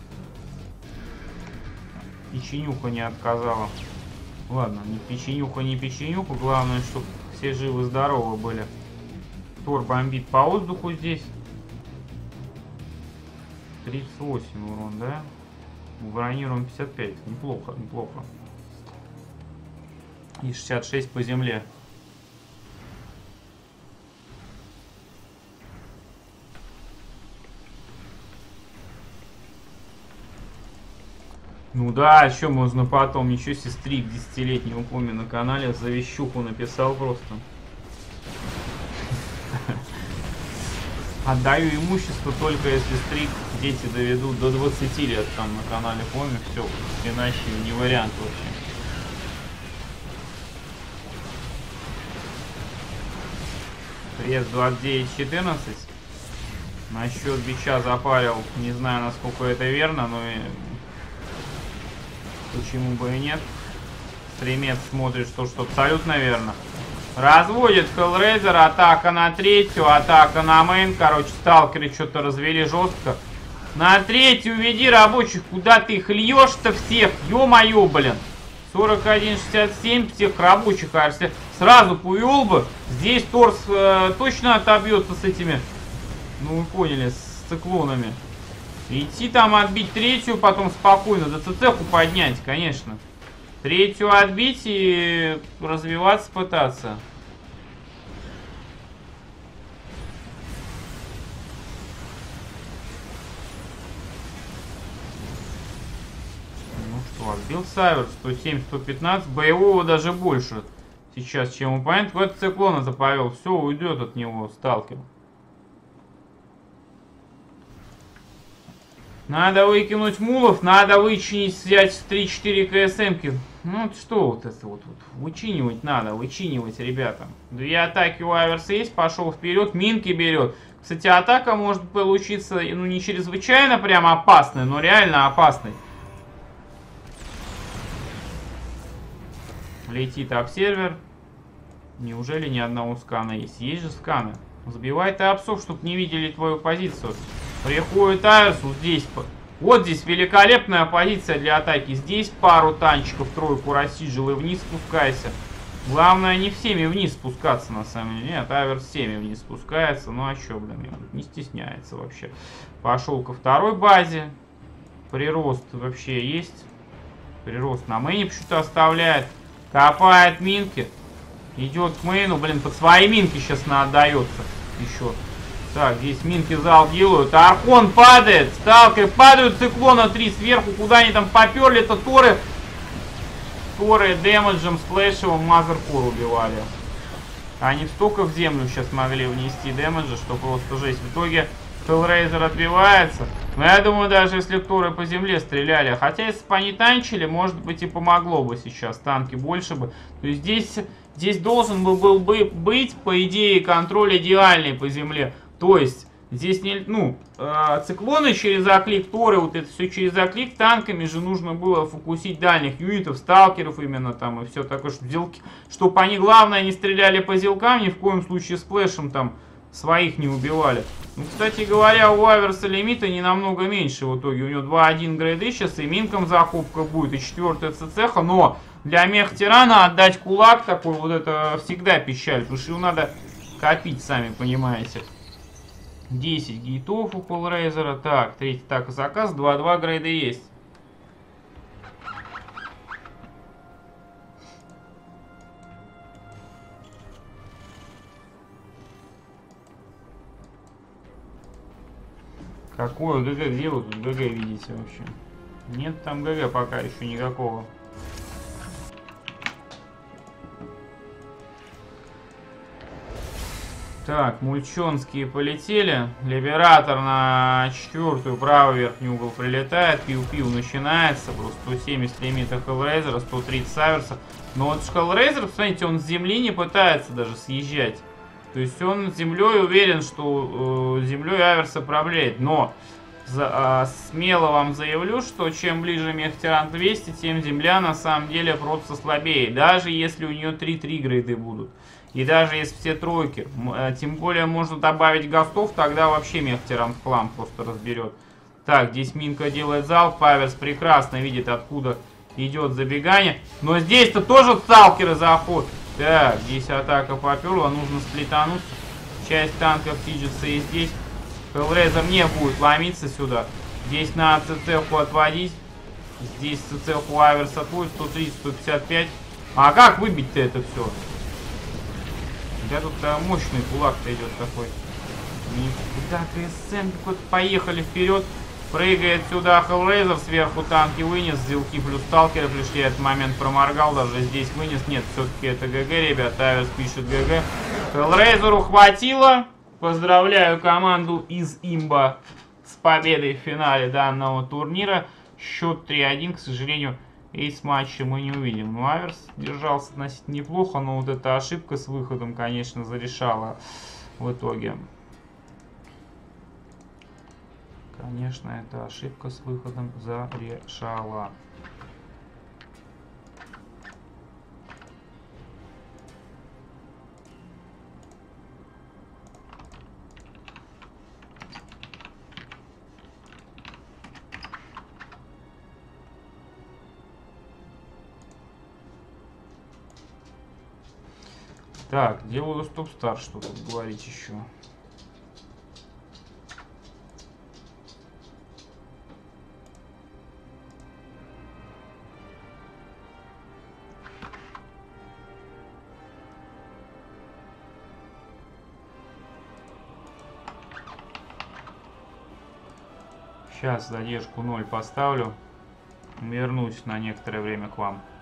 печенюха не отказала. Ладно, ни печенюха, ни печенюха. Главное, чтобы все живы-здоровы были. Тор бомбит по воздуху здесь. тридцать восемь урон, да? Бронируем пятьдесят пять. Неплохо, неплохо. И шестьдесят шесть по земле. Ну да, еще можно потом. Еще сестрик десятилетнего помню на канале за вещуху написал просто. Отдаю имущество только если стрик дети доведут до двадцати лет там на канале помню. Все, иначе не вариант вообще. Крест двадцать девять четырнадцать. Насчет бича запарил. Не знаю, насколько это верно, но и... почему бы и нет. Стремец смотрит, что, что абсолютно верно. Разводит Hellraiser. Атака на третью. Атака на мейн. Короче, сталкеры что-то развели жестко. На третью веди рабочих. Куда ты их льешь-то всех? Ё-моё, блин. сорок один шестьдесят семь. Всех рабочих. А если сразу повел бы. Здесь торс э, точно отобьется с этими... Ну, вы поняли, с циклонами. Идти там отбить третью, потом спокойно до ЦЦху поднять, конечно. Третью отбить и развиваться пытаться. Ну что, отбил Сайвер, сто семь сто пятнадцать, боевого даже больше сейчас, чем оппонент. В этот циклон это повел, все, уйдет от него сталкер. Надо выкинуть мулов, надо вычинить, взять три-четыре КСМки. Ну что вот это вот, вот, вычинивать надо, вычинивать, ребята. Две атаки у Аверса есть, пошел вперед, минки берет. Кстати, атака может получиться, ну не чрезвычайно прям опасной, но реально опасной. Летит обсервер. Неужели ни одного скана есть? Есть же сканы. Забивай ты апсов, чтобы не видели твою позицию. Приходит Аверс, вот здесь. Вот здесь великолепная позиция для атаки. Здесь пару танчиков, тройку рассижил и вниз спускайся. Главное не всеми вниз спускаться на самом деле. Нет, Аверс всеми вниз спускается. Ну а чё, блин, не стесняется вообще. Пошел ко второй базе. Прирост вообще есть. Прирост на мейне почему-то оставляет. Копает минки. Идет к мейну. Блин, под свои минки сейчас отдается. Еще. Так, здесь минки зал делают. Архон падает. Сталкеры падают. Циклона три сверху. Куда они там поперли-то? Торы. Торы дэмэджем, сплэшевым мазеркор убивали. Они столько в землю сейчас могли внести дэмэджа, что просто жесть. В итоге Hellraiser отбивается. Но я думаю, даже если Торы по земле стреляли. Хотя если бы они танчили, может быть и помогло бы сейчас. Танки больше бы. То есть здесь, здесь должен был бы быть, по идее, контроль идеальный по земле. То есть, здесь не, ну, э, циклоны через оклик, Торы, вот это все через оклик, танками же нужно было фокусить дальних юнитов, сталкеров именно там, и все такое, чтобы, зелки, чтобы они, главное, не стреляли по зелкам, ни в коем случае сплэшем там своих не убивали. Ну, кстати говоря, у Аверса лимита не намного меньше в итоге, у него два один грейды сейчас, и минком закупка будет, и четвертая цеха, но для мех-тирана отдать кулак такой, вот это всегда печаль, потому что его надо копить, сами понимаете. десять гейтов у Hellraiser. Так, третий так заказ. два-два грейда есть. Какое ГГ? Где вы тут ГГ видите вообще? Нет там ГГ пока еще никакого. Так, мульчонские полетели. Либератор на четвертую, правый верхний угол прилетает. Пиу-пиу начинается. Просто сто семьдесят лимита Hellraiser, сто тридцать Аверса. Но вот Hellraiser, посмотрите, он с земли не пытается даже съезжать. То есть он с землей уверен, что э, землей Аверса проблеет. Но за, э, смело вам заявлю, что чем ближе мех-тиран двести, тем земля на самом деле просто слабее. Даже если у нее три-три грейды будут. И даже если все тройки, тем более можно добавить гостов, тогда вообще мех-тиран в хлам просто разберет. Так, здесь минка делает залп, Аверс прекрасно видит, откуда идет забегание. Но здесь-то тоже сталкеры заходят. Так, здесь атака поперла, нужно сплетануться. Часть танков тижется и здесь. Hellraiser не будет ломиться сюда. Здесь на ЦЦху отводить. Здесь ЦЦху Аверс отводит, сто тридцать сто пятьдесят пять. А как выбить-то это все? У тебя тут а, мощный кулак-то идет такой. Никуда КСМ какой-то. Поехали вперед. Прыгает сюда Hellraiser. Сверху танки вынес. Зилки плюс сталкеры пришли. Этот момент проморгал. Даже здесь вынес. Нет, все-таки это ГГ, ребят. Аверс пишет ГГ. Hellraiser хватило. Поздравляю команду из имба с победой в финале данного турнира. Счет три один, к сожалению. Эйс матча мы не увидим. Ну, Аверс держался относительно неплохо, но вот эта ошибка с выходом, конечно, зарешала в итоге. Конечно, эта ошибка с выходом зарешала. Так, делаю стоп-старт, что тут говорить еще. Сейчас задержку ноль поставлю. Вернусь на некоторое время к вам.